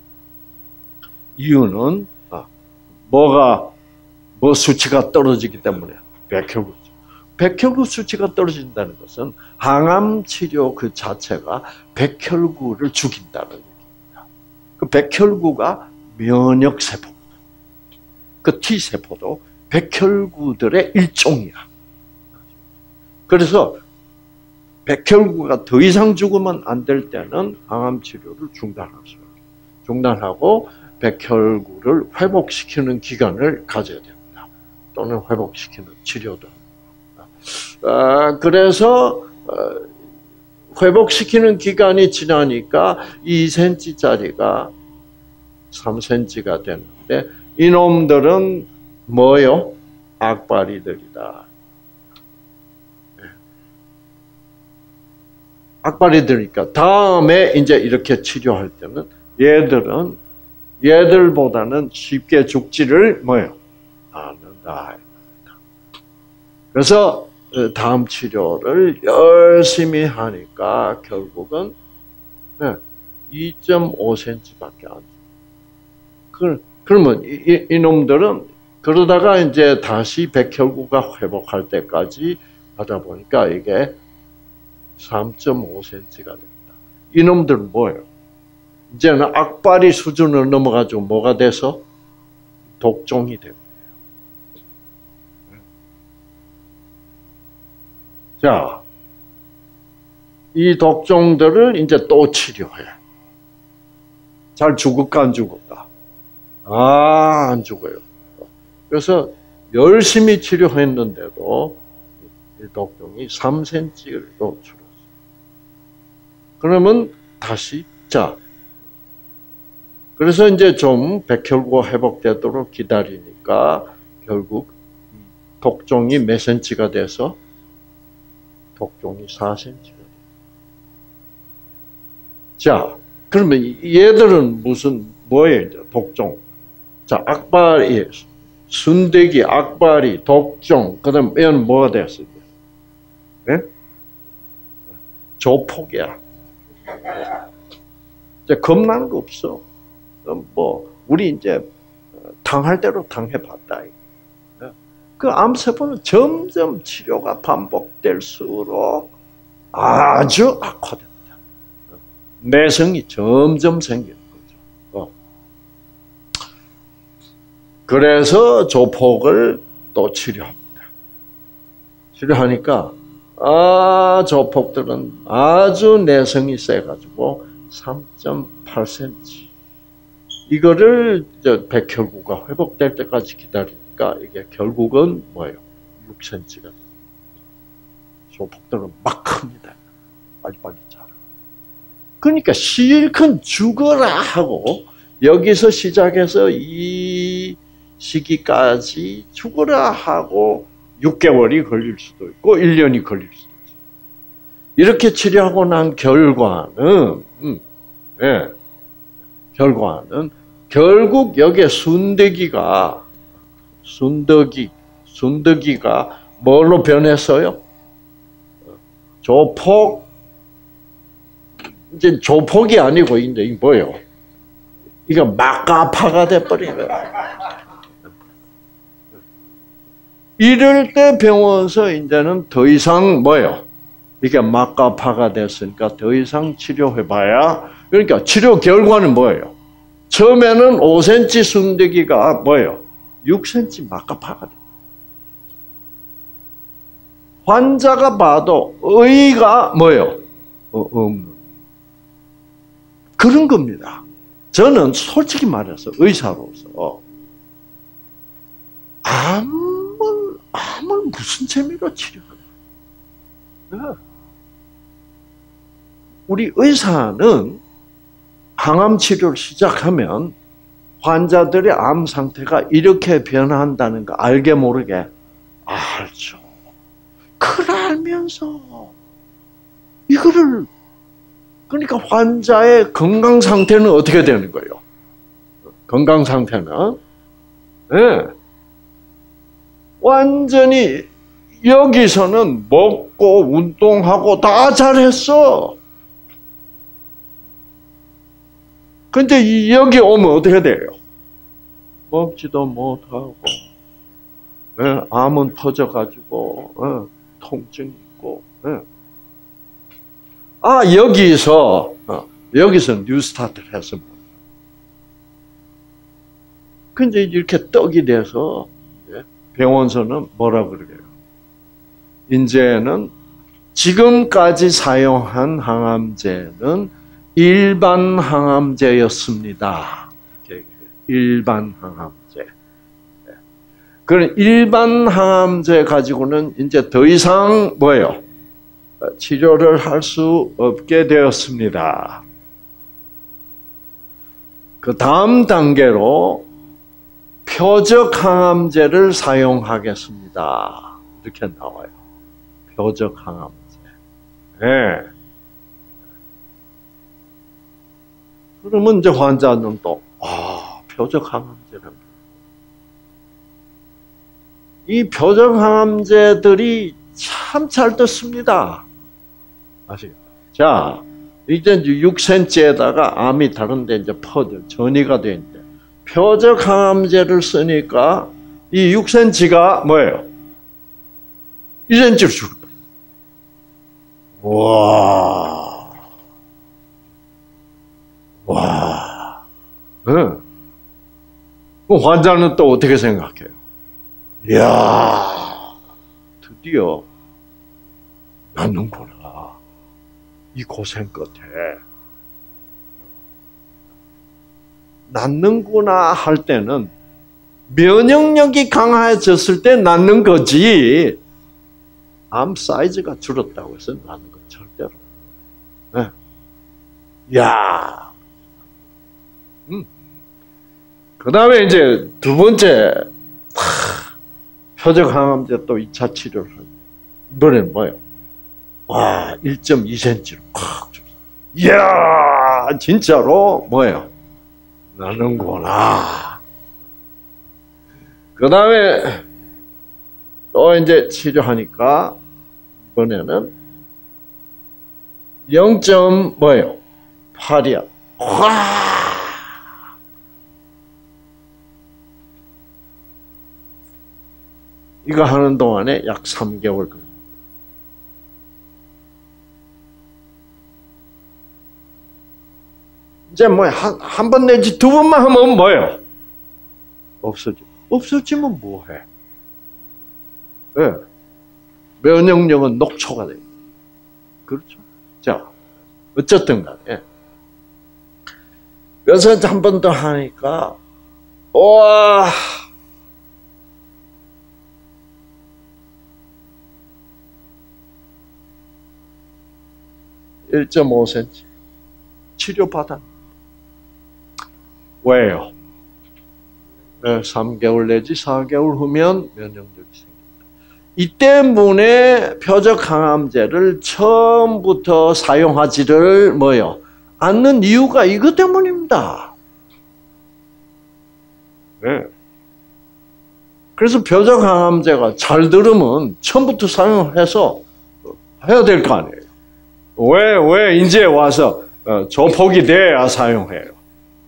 Speaker 1: 이유는 아, 뭐가 뭐 수치가 떨어지기 때문에 백혈구 백혈구 수치가 떨어진다는 것은 항암 치료 그 자체가 백혈구를 죽인다는 얘기입니다. 그 백혈구가 면역 세포입니다. 그 T 세포도 백혈구들의 일종이야. 그래서 백혈구가 더 이상 죽으면 안 될 때는 항암 치료를 중단하죠. 중단하고 백혈구를 회복시키는 기간을 가져야 됩니다. 또는 회복시키는 치료도. 아, 그래서 회복시키는 기간이 지나니까 이 센티미터짜리가 삼 센티미터가 됐는데 이놈들은 뭐요? 악바리들이다. 악발이 되니까 다음에 이제 이렇게 치료할 때는 얘들은 얘들보다는 쉽게 죽지를 뭐요? 않는다. 그래서 다음 치료를 열심히 하니까 결국은 이 점 오 센티미터밖에 안 돼. 그러면 이, 이놈들은 그러다가 이제 다시 백혈구가 회복할 때까지 하다 보니까 이게 삼 점 오 센티미터가 됩니다. 이놈들은 뭐예요? 이제는 악바리 수준을 넘어가지고 뭐가 돼서 독종이 됩니다. 자, 이 독종들을 이제 또 치료해. 잘 죽을까 안 죽을까? 아, 안 죽어요. 그래서 열심히 치료했는데도 이 독종이 삼 센티미터를 또 줄었어요. 그러면 다시 자, 그래서 이제 좀 백혈구가 회복되도록 기다리니까 결국 독종이 몇 센치가 돼서 독종이 사 센티미터가 돼요. 자, 그러면 얘들은 무슨 뭐예요? 이제 독종. 자, 악바리, 순대기, 악바리, 독종. 그다음 얘는 뭐가 됐어요? 네? 조폭이야. 이제 겁나는 거 없어. 뭐 우리 이제 당할 대로 당해봤다. 그 암세포는 점점 치료가 반복될수록 아주 악화됩니다. 내성이 점점 생기는 거죠. 그래서 조폭을 또 치료합니다. 치료하니까 아, 조폭들은 아주 내성이 세가지고 삼 점 팔 센티미터. 이거를 백혈구가 회복될 때까지 기다리니까 이게 결국은 뭐예요? 육 센티미터가 돼요. 조폭들은 막 큽니다. 빨리빨리 자라. 그러니까 실컷 죽어라 하고 여기서 시작해서 이 시기까지 죽어라 하고 육 개월이 걸릴 수도 있고 일 년이 걸릴 수도 있어요. 이렇게 치료하고 난 결과는 음, 예, 결과는 결국 여기에 순대기가 순덕이 순덕이가 뭘로 변했어요? 조폭 이제 조폭이 아니고 이제 이 뭐예요? 이거 마카파가 돼버린 거야. 이럴 때 병원에서 이제는 더 이상 뭐예요? 이게 마카파가 됐으니까 더 이상 치료해봐야 그러니까 치료 결과는 뭐예요? 처음에는 오 센티미터 순대기가 뭐예요? 육 센티미터 마카파가 돼. 환자가 봐도 의의가 뭐예요? 어, 없는. 그런 겁니다. 저는 솔직히 말해서 의사로서 암을, 암을 무슨 재미로 치료하나? 우리 의사는 항암 치료를 시작하면 환자들의 암 상태가 이렇게 변한다는 거 알게 모르게 알죠. 그걸 알면서 이거를 그러니까 환자의 건강 상태는 어떻게 되는 거예요? 건강 상태는 네. 완전히 여기서는 먹고 운동하고 다 잘했어. 근데 여기 오면 어떻게 돼요? 먹지도 못하고 네. 암은 퍼져가지고 네. 통증이 있고 네. 아, 여기서, 어, 여기서 뉴스타트를 했습니다. 근데 이렇게 떡이 돼서, 병원서는 뭐라 그러게요? 이제는 지금까지 사용한 항암제는 일반 항암제였습니다. 일반 항암제. 그런 일반 항암제 가지고는 이제 더 이상 뭐예요? 치료를 할 수 없게 되었습니다. 그 다음 단계로 표적 항암제를 사용하겠습니다. 이렇게 나와요. 표적 항암제. 네. 그러면 이제 환자는 또, 아, 표적항암제라는 이 표적항암제들이 참 잘 듣습니다. 아시겠죠? 자, 이제 육 센티미터에다가 암이 다른데 이제 퍼져, 전이가 되는데, 표적항암제를 쓰니까 이 육 센티미터가 뭐예요? 이 센티미터로 줄어버려. 와. 와. 응. 그럼 환자는 또 어떻게 생각해요? 이야, 드디어 낫는구나. 이 고생 끝에. 낫는구나 할 때는 면역력이 강해졌을 때 낫는 거지, 암 사이즈가 줄었다고 해서 낫는 건 절대로. 네. 이야. 음. 그 다음에 이제 두 번째, 표적항암제 또 이 차 치료를 하죠. 이번에는 뭐예요? 와, 일 점 이 센티미터로 콱 줬어. 이야, 진짜로 뭐예요? 나는구나. 그 다음에 또 이제 치료하니까 이번에는 영 점 뭐예요? 팔이야. 와. 이거 하는 동안에 약 삼 개월 걸립니다. 이제 뭐, 한, 한 번 내지 두 번만 하면 뭐예요? 없어지. 없어지면 뭐 해? 예. 네. 면역력은 녹초가 돼요. 그렇죠? 자, 어쨌든 간에. 그래서 한 번 더 하니까, 와, 일 점 오 센티미터 치료받아. 왜요? 네, 삼 개월 내지 사 개월 후면 면역력이 생긴다. 이 때문에 표적항암제를 처음부터 사용하지를 뭐요? 않는 이유가 이것 때문입니다. 네. 그래서 표적항암제가 잘 들으면 처음부터 사용해서 해야 될 거 아니에요. 왜, 왜 이제 와서 조폭이 돼야 사용해요?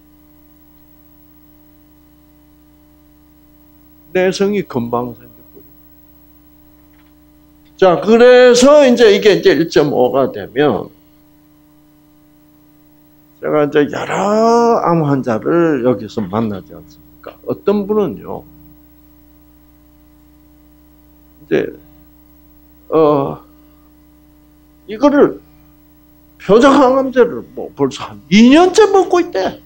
Speaker 1: 내성이 금방 생겨버려요. 자, 그래서 이제 이게 이제 일 점 오가 되면, 제가 이제 여러 암 환자를 여기서 만나지 않습니까? 어떤 분은요, 이제, 어, 이거를, 표적항암제를 뭐 벌써 한 이 년째 먹고 있대.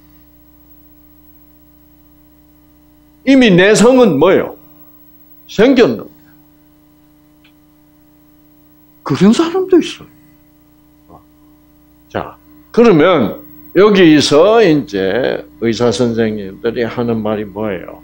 Speaker 1: 이미 내성은 뭐예요? 생겼는데. 그런 사람도 있어요. 자, 그러면 여기서 이제 의사 선생님들이 하는 말이 뭐예요?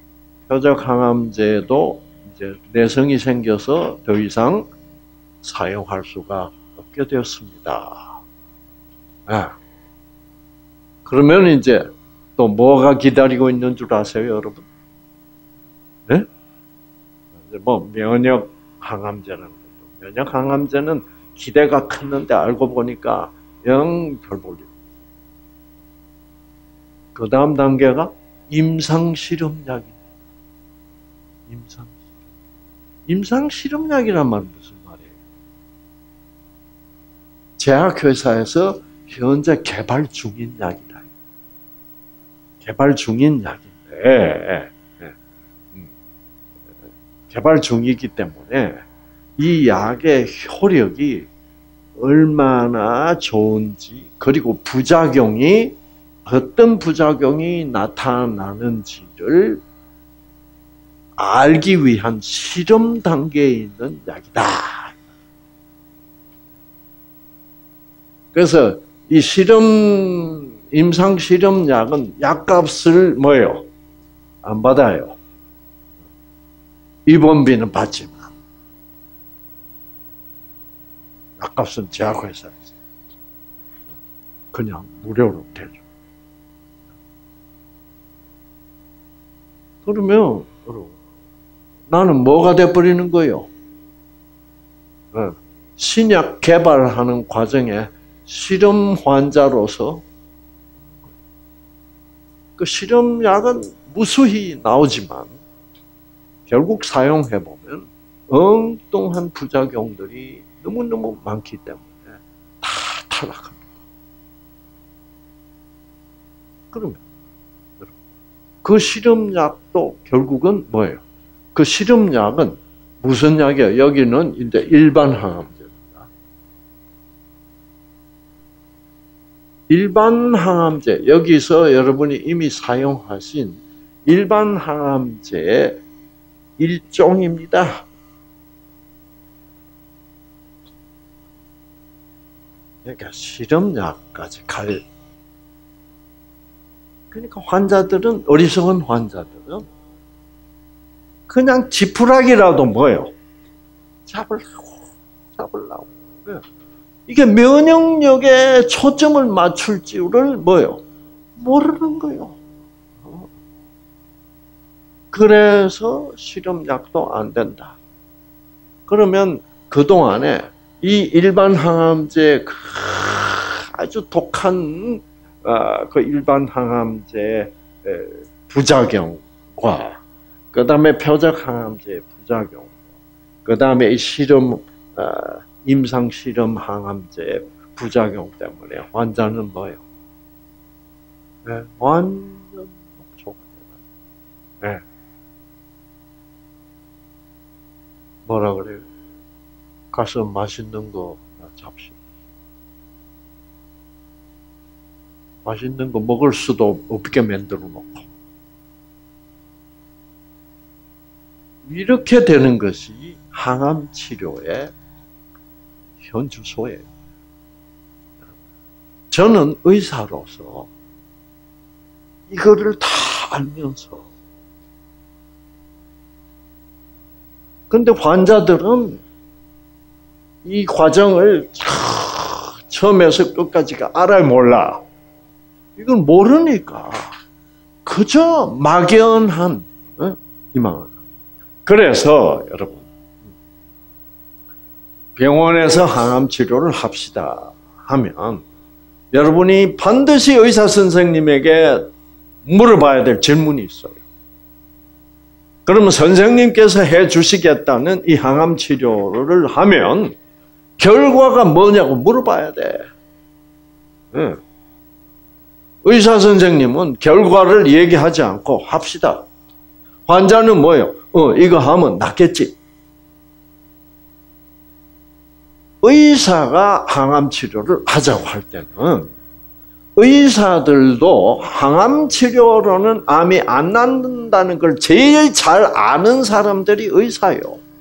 Speaker 1: 표적항암제도 이제 내성이 생겨서 더 이상 사용할 수가 없게 되었습니다. 네. 그러면 이제 또 뭐가 기다리고 있는 줄 아세요, 여러분? 네? 뭐 면역 항암제라는 것도. 면역 항암제는 기대가 컸는데 알고 보니까 영 별 볼일. 그 다음 단계가 임상 실험약입니다. 임상 실험. 임상 실험약이란 말은 무슨 말이에요? 제약회사에서 현재 개발 중인 약이다. 개발 중인 약인데. 개발 중이기 때문에 이 약의 효력이 얼마나 좋은지, 그리고 부작용이 어떤 부작용이 나타나는지를 알기 위한 실험 단계에 있는 약이다. 그래서 이 실험, 임상 실험 약은 약값을 뭐예요? 안 받아요. 입원비는 받지만 약값은 제약회사에서 그냥 무료로 대줘. 그러면 나는 뭐가 돼버리는 거예요? 신약 개발하는 과정에 실험 환자로서 그 실험약은 무수히 나오지만 결국 사용해 보면 엉뚱한 부작용들이 너무너무 많기 때문에 다 탈락합니다. 그러면 그 실험약도 결국은 뭐예요? 그 실험약은 무슨 약이에요? 여기는 이제 일반 항암제입니다. 일반 항암제, 여기서 여러분이 이미 사용하신 일반 항암제의 일종입니다. 그러니까 실험약까지 갈. 그러니까 환자들은, 어리석은 환자들은 그냥 지푸라기라도 뭐예요? 잡으려고, 잡으려고. 이게 면역력에 초점을 맞출 줄을 뭐예요? 모르는 거예요. 그래서 실험약도 안 된다. 그러면 그동안에 이 일반 항암제 아주 독한 그 일반 항암제 부작용과 그 다음에 표적 항암제 부작용, 그 다음에 이 실험 임상 실험 항암제 부작용 때문에 환자는 뭐예요? 네, 완전 녹초가 돼요. 네. 뭐라 그래요? 가서 맛있는 거 잡시. 맛있는 거 먹을 수도 없게 만들어 놓고. 이렇게 되는 것이 항암 치료의 현주소예요. 저는 의사로서 이거를 다 알면서, 근데 환자들은 이 과정을 처음에서 끝까지가 알아야 몰라. 이건 모르니까 그저 막연한 어? 희망을. 그래서 여러분, 병원에서 항암 치료를 합시다 하면 여러분이 반드시 의사 선생님에게 물어봐야 될 질문이 있어요. 그러면 선생님께서 해 주시겠다는 이 항암 치료를 하면 결과가 뭐냐고 물어봐야 돼. 네. 의사 선생님은 결과를 얘기하지 않고 합시다. 환자는 뭐예요? 어, 이거 하면 낫겠지. 의사가 항암 치료를 하자고 할 때는 의사들도 항암 치료로는 암이 안 낫는다는 걸 제일 잘 아는 사람들이 의사예요.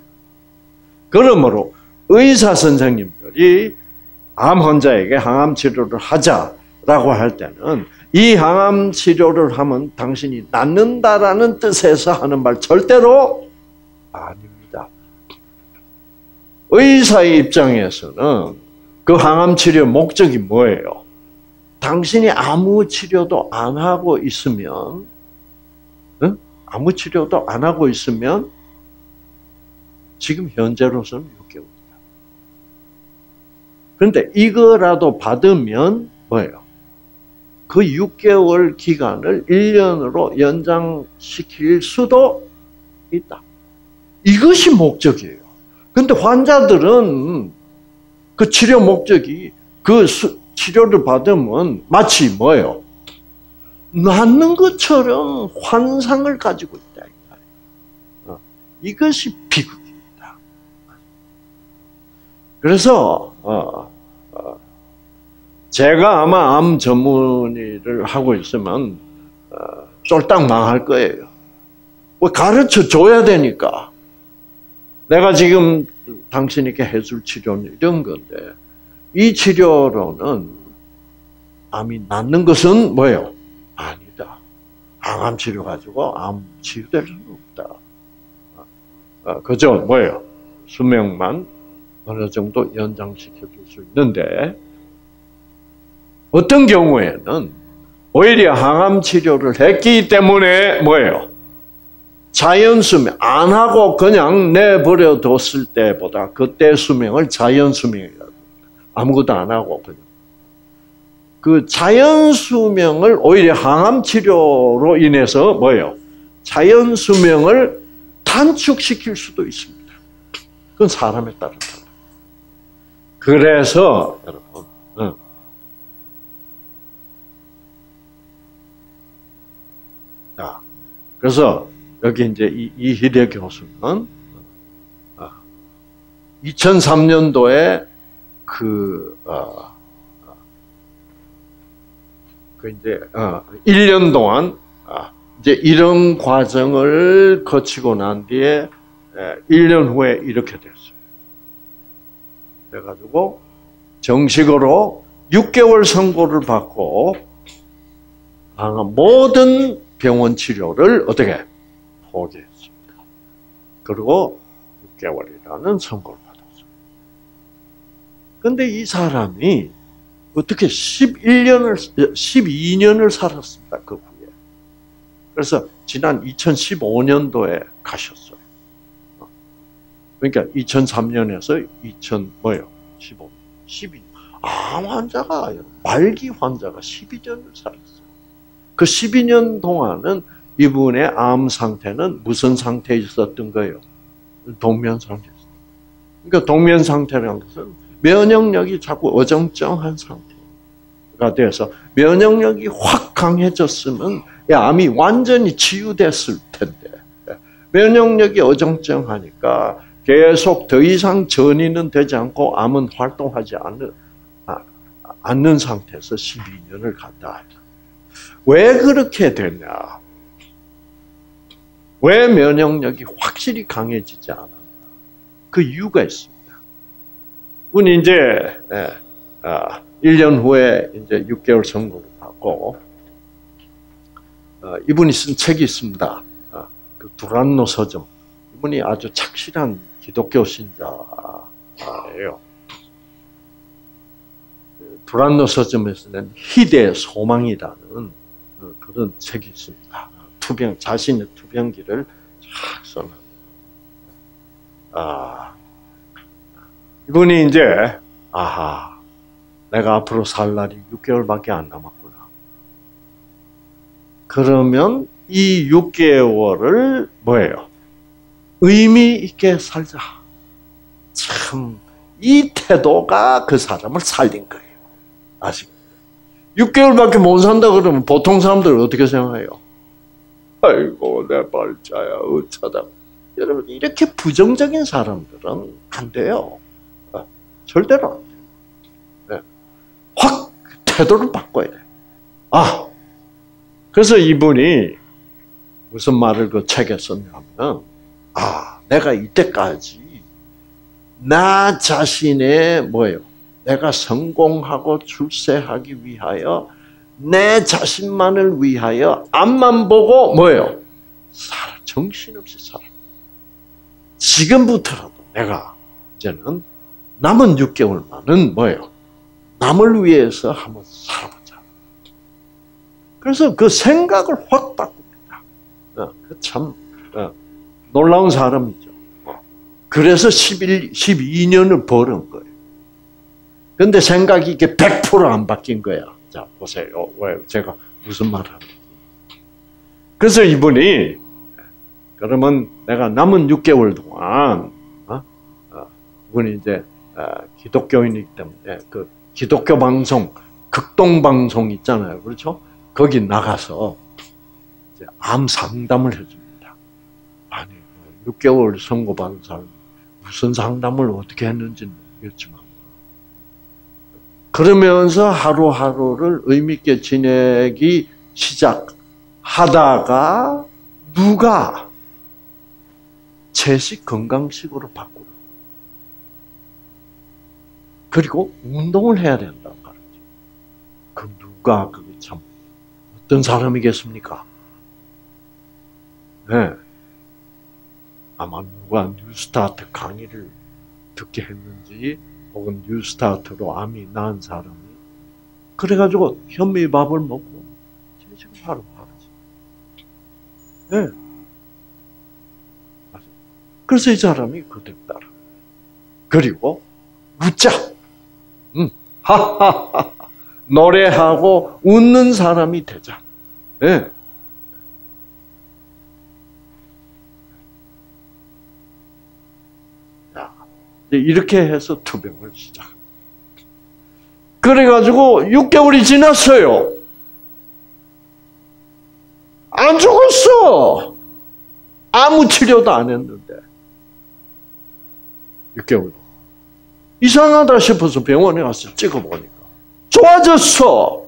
Speaker 1: 그러므로 의사 선생님들이 암 환자에게 항암 치료를 하자라고 할 때는 이 항암 치료를 하면 당신이 낫는다라는 뜻에서 하는 말 절대로 아닙니다. 의사의 입장에서는 그 항암 치료의 목적이 뭐예요? 당신이 아무 치료도 안 하고 있으면, 응? 아무 치료도 안 하고 있으면 지금 현재로서는 육 개월이다. 그런데 이거라도 받으면 뭐예요? 그 육 개월 기간을 일 년으로 연장시킬 수도 있다. 이것이 목적이에요. 그런데 환자들은 그 치료 목적이 그 수, 치료를 받으면 마치 뭐예요? 낫는 것처럼 환상을 가지고 있다. 어, 이것이 비극입니다. 그래서 어, 어, 제가 아마 암 전문의를 하고 있으면 어, 쫄딱 망할 거예요. 뭐 가르쳐 줘야 되니까. 내가 지금 당신에게 해줄 치료는 이런 건데 이 치료로는 암이 낫는 것은 뭐예요? 아니다. 항암 치료 가지고 암 치유될 수는 없다. 어, 그저 뭐예요? 수명만 어느 정도 연장시켜 줄 수 있는데 어떤 경우에는 오히려 항암 치료를 했기 때문에 뭐예요? 자연 수명 안 하고 그냥 내버려 뒀을 때보다 그때 수명을 자연 수명이라고 아무것도 안 하고 그냥 그 자연 수명을 오히려 항암 치료로 인해서 뭐예요? 자연 수명을 단축시킬 수도 있습니다. 그건 사람에 따라 달라요. 그래서 여러분, 응. 자, 그래서 여기 이제 이, 이희대 교수는 이천삼 년도에 그, 어, 그 이제 어, 일 년 동안 어, 이제 이런 과정을 거치고 난 뒤에 일 년 후에 이렇게 됐어요. 그래가지고 정식으로 육 개월 선고를 받고 모든 병원 치료를 어떻게 포기했습니다. 그리고 육 개월이라는 선고를 받았어요. 그런데 이 사람이 어떻게 십일 년을, 십이 년을 살았습니다. 그 후에. 그래서 지난 이천십오 년도에 가셨어요. 그러니까 이천삼 년에서 이천 뭐요? 십오, 십이. 암 환자가 말기 환자가 십이 년을 살았어요. 그 십이 년 동안은 이분의 암 상태는 무슨 상태에 있었던 거예요? 동면 상태였어요. 그러니까 동면 상태라는 것은 면역력이 자꾸 어정쩡한 상태가 돼서 면역력이 확 강해졌으면 암이 완전히 치유됐을 텐데 면역력이 어정쩡하니까 계속 더 이상 전이는 되지 않고 암은 활동하지 않는, 아, 않는 상태에서 십이 년을 갔다. 왜 그렇게 되냐? 왜 면역력이 확실히 강해지지 않았나? 그 이유가 있습니다. 이분이 이제 일 년 후에 이제 육 개월 선고를 받고 이분이 쓴 책이 있습니다. 그 두란노 서점. 이분이 아주 착실한 기독교 신자예요. 두란노 서점에서는 희대의 소망이라는 그런 책이 있습니다. 투병, 자신의 투병기를 쫙 써놨어요. 아, 이분이 이제, 아하, 내가 앞으로 살 날이 육 개월밖에 안 남았구나. 그러면 이 육 개월을 뭐예요? 의미 있게 살자. 참, 이 태도가 그 사람을 살린 거예요. 아시겠죠? 육 개월밖에 못 산다 그러면 보통 사람들은 어떻게 생각해요? 아이고, 내 발자야, 어쩌다. 여러분, 이렇게 부정적인 사람들은 안 돼요. 절대로 안 돼요. 네. 확 태도를 바꿔야 돼요. 아, 그래서 이분이 무슨 말을 그 책에 썼냐면, 아, 내가 이때까지 나 자신의 뭐예요? 내가 성공하고 출세하기 위하여 내 자신만을 위하여 앞만 보고 뭐예요? 살아, 정신없이 살아. 지금부터라도 내가 이제는 남은 육 개월만은 뭐예요? 남을 위해서 한번 살아보자. 그래서 그 생각을 확 바꿉니다. 어, 참 어, 놀라운 사람이죠. 어. 그래서 십일, 십이 년을 벌은 거예요. 근데 생각이 이게 백 퍼센트 안 바뀐 거야. 자, 보세요. 왜 제가 무슨 말을 하는지. 그래서 이분이 그러면 내가 남은 육 개월 동안 어? 어, 이분이 이제 어, 기독교인이기 때문에 그 기독교 방송, 극동 방송 있잖아요. 그렇죠? 거기 나가서 이제 암 상담을 해줍니다. 아니, 육 개월 선고받은 사람이 무슨 상담을 어떻게 했는지는 모르겠지만 그러면서 하루하루를 의미있게 지내기 시작하다가 누가 채식 건강식으로 바꾸라. 그리고 운동을 해야 된다는 말이죠. 그 누가 그게 참 어떤 사람이겠습니까? 네. 아마 누가 뉴스타트 강의를 듣게 했는지 혹은 뉴스타트로 암이 나은 사람이 그래가지고 현미밥을 먹고 채식을 하러 가지. 네. 그래서 이 사람이 그랬더라. 그리고 웃자. 응. 하하하. 노래하고 웃는 사람이 되자. 네. 자, 이렇게 해서 투병을 시작. 그래가지고 육 개월이 지났어요. 안 죽었어. 아무 치료도 안 했는데. 육 개월. 이상하다 싶어서 병원에 가서 찍어보니까 좋아졌어.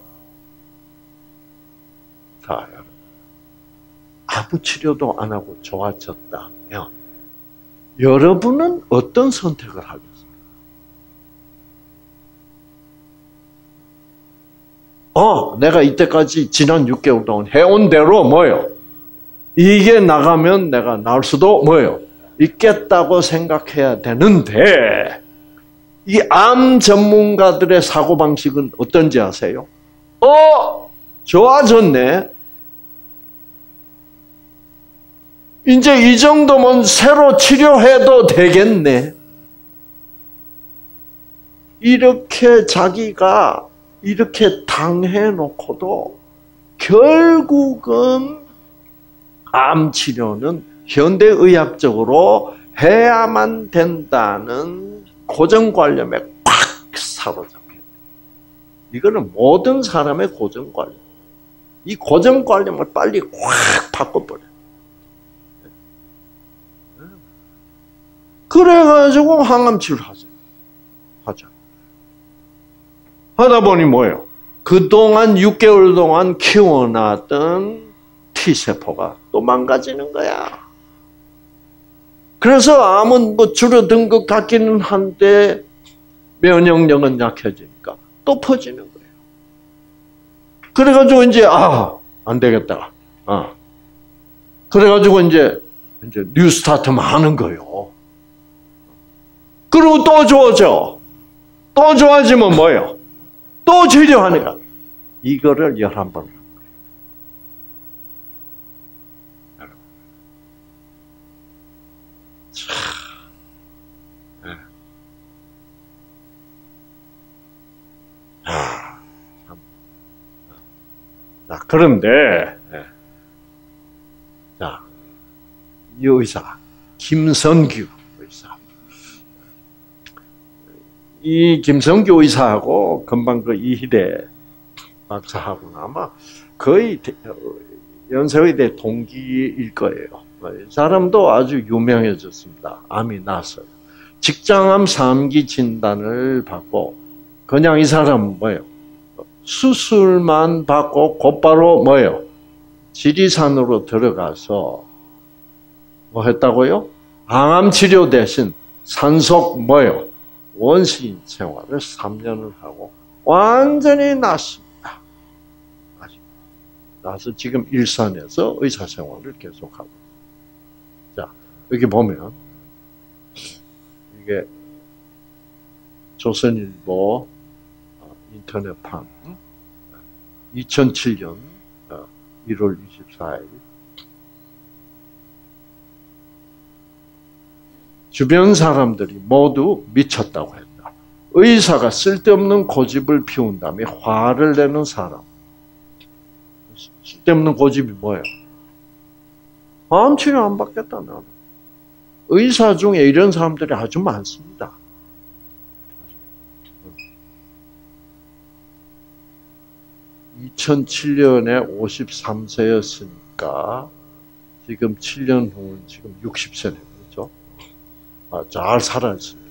Speaker 1: 자, 아무 치료도 안 하고 좋아졌다면 여러분은 어떤 선택을 하겠습니까? 어, 내가 이때까지 지난 육 개월 동안 해온 대로 뭐요? 이게 나가면 내가 나을 수도 뭐요? 있겠다고 생각해야 되는데 이 암 전문가들의 사고방식은 어떤지 아세요? 어, 좋아졌네. 이제 이 정도면 새로 치료해도 되겠네. 이렇게 자기가 이렇게 당해놓고도 결국은 암 치료는 현대의학적으로 해야만 된다는 고정관념에 꽉 사로잡혀요. 이거는 모든 사람의 고정관념. 이 고정관념을 빨리 확 바꿔버려요. 그래가지고 항암 치료를 하죠. 하자. 하다 보니 뭐예요? 그동안 육 개월 동안 키워놨던 T세포가 또 망가지는 거야. 그래서 암은 뭐 줄어든 것 같기는 한데 면역력은 약해지니까 또 퍼지는 거예요. 그래가지고 이제 아, 안 되겠다. 아. 그래가지고 이제 이제 뉴스타트만 하는 거예요. 그리고 또 좋아져. 또 좋아지면 뭐예요? 또 치료하니까 이거를 열한 번. 자, 그런데, 자, 이 의사, 김선규 의사. 이 김선규 의사하고 금방 그 이희대 박사하고는 아마 거의 연세의대 동기일 거예요. 이 사람도 아주 유명해졌습니다. 암이 났어요. 직장암 삼 기 진단을 받고, 그냥 이 사람은 뭐예요? 수술만 받고 곧바로 뭐예요? 지리산으로 들어가서 뭐 했다고요? 항암 치료 대신 산속 뭐예요? 원시인 생활을 삼 년을 하고 완전히 낫습니다. 나서 지금 일산에서 의사 생활을 계속하고. 자, 여기 보면 이게 조선일보 인터넷판 이천칠 년 일월 이십사일 주변 사람들이 모두 미쳤다고 했다. 의사가 쓸데없는 고집을 피운 다음에 화를 내는 사람. 쓸데없는 고집이 뭐예요? 암 치료 안 받겠다 나는. 의사 중에 이런 사람들이 아주 많습니다. 이천칠 년에 오십삼 세였으니까 지금 칠 년 후는 지금 육십 세네요. 그렇죠? 아, 잘 살아있습니다.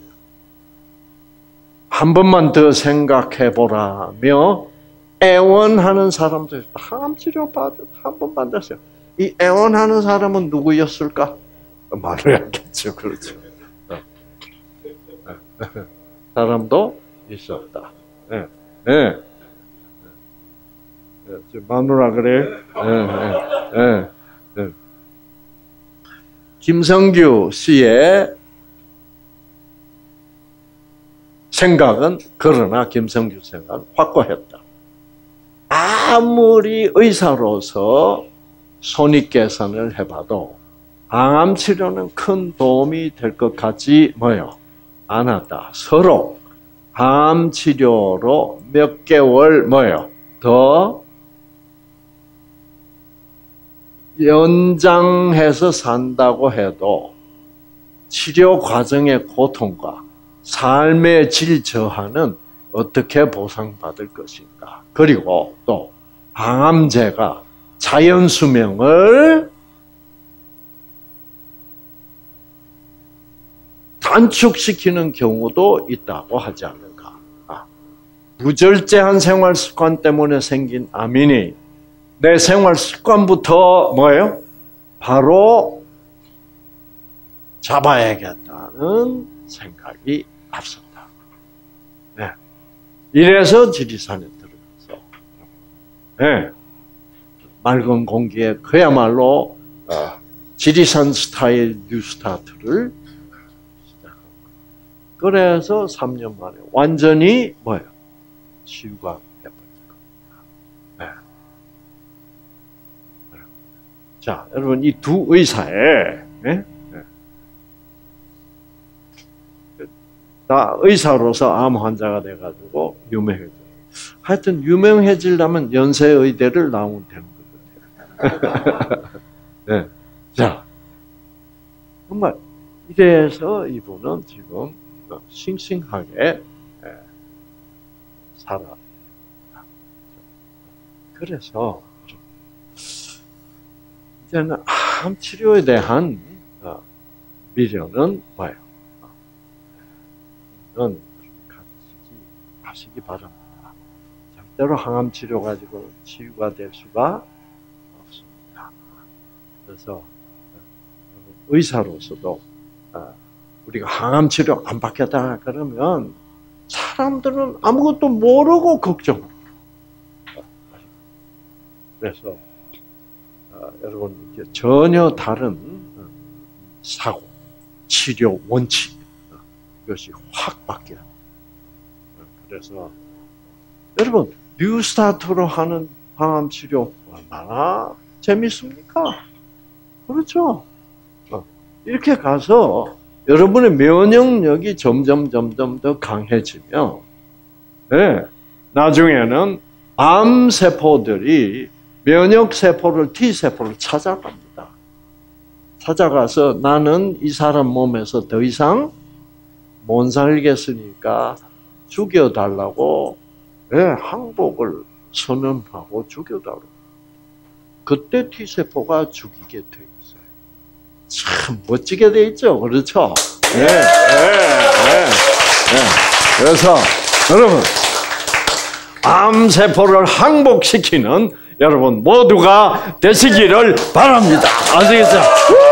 Speaker 1: 한 번만 더 생각해 보라며 애원하는 사람들, 항암 치료 받은 한 번 받았어요. 이 애원하는 사람은 누구였을까? 말해야겠죠. 그렇죠. 사람도 있었다. 네. 네. 마누라 그래? 네, 네, 네. 김성규 씨의 생각은 그러나 김성규 생각은 확고했다. 아무리 의사로서 손익 계산을 해봐도 항암 치료는 큰 도움이 될 것 같지 뭐요? 않았다. 서로 항암 치료로 몇 개월 뭐요? 더 연장해서 산다고 해도 치료 과정의 고통과 삶의 질 저하는 어떻게 보상받을 것인가. 그리고 또 항암제가 자연 수명을 단축시키는 경우도 있다고 하지 않을까. 아, 부절제한 생활 습관 때문에 생긴 암이니 내 생활 습관부터 뭐예요? 바로 잡아야겠다는 생각이 앞선다. 네. 이래서 지리산에 들어가서 네. 맑은 공기에 그야말로 어, 지리산 스타일 뉴스타트를 시작한 거예요. 그래서 삼 년 만에 완전히 뭐예요? 치유가 돼버린 겁니다. 네. 자, 여러분 이 두 의사에 네? 나 의사로서 암 환자가 돼가지고 유명해져. 하여튼 유명해지려면 연세의대를 나오면 되는 거거든요. 네. 자, 정말 이래서 이분은 지금 싱싱하게 살아. 그래서 이제는 암 치료에 대한 미련은 뭐예요? 는 가지지 마시기 바랍니다. 절대로 항암 치료 가지고 치유가 될 수가 없습니다. 그래서 의사로서도 우리가 항암 치료 안 받겠다 그러면 사람들은 아무것도 모르고 걱정합니다. 그래서 여러분 이제 전혀 다른 사고, 치료 원칙 이것이 확 바뀌어요. 그래서 여러분 뉴스타트로 하는 항암 치료 얼마나 재밌습니까? 그렇죠? 이렇게 가서 여러분의 면역력이 점점 점점 더 강해지면 네, 나중에는 암 세포들이 면역 세포를 T 세포를 찾아갑니다. 찾아가서 나는 이 사람 몸에서 더 이상 못 살겠으니까 죽여달라고 네, 항복을 선언하고 죽여달라고. 그때 T세포가 죽이게 돼 있어요. 참 멋지게 돼 있죠. 그렇죠? 네, 네, 네, 네. 그래서 여러분 암세포를 항복시키는 여러분 모두가 되시기를 바랍니다. 아시겠죠?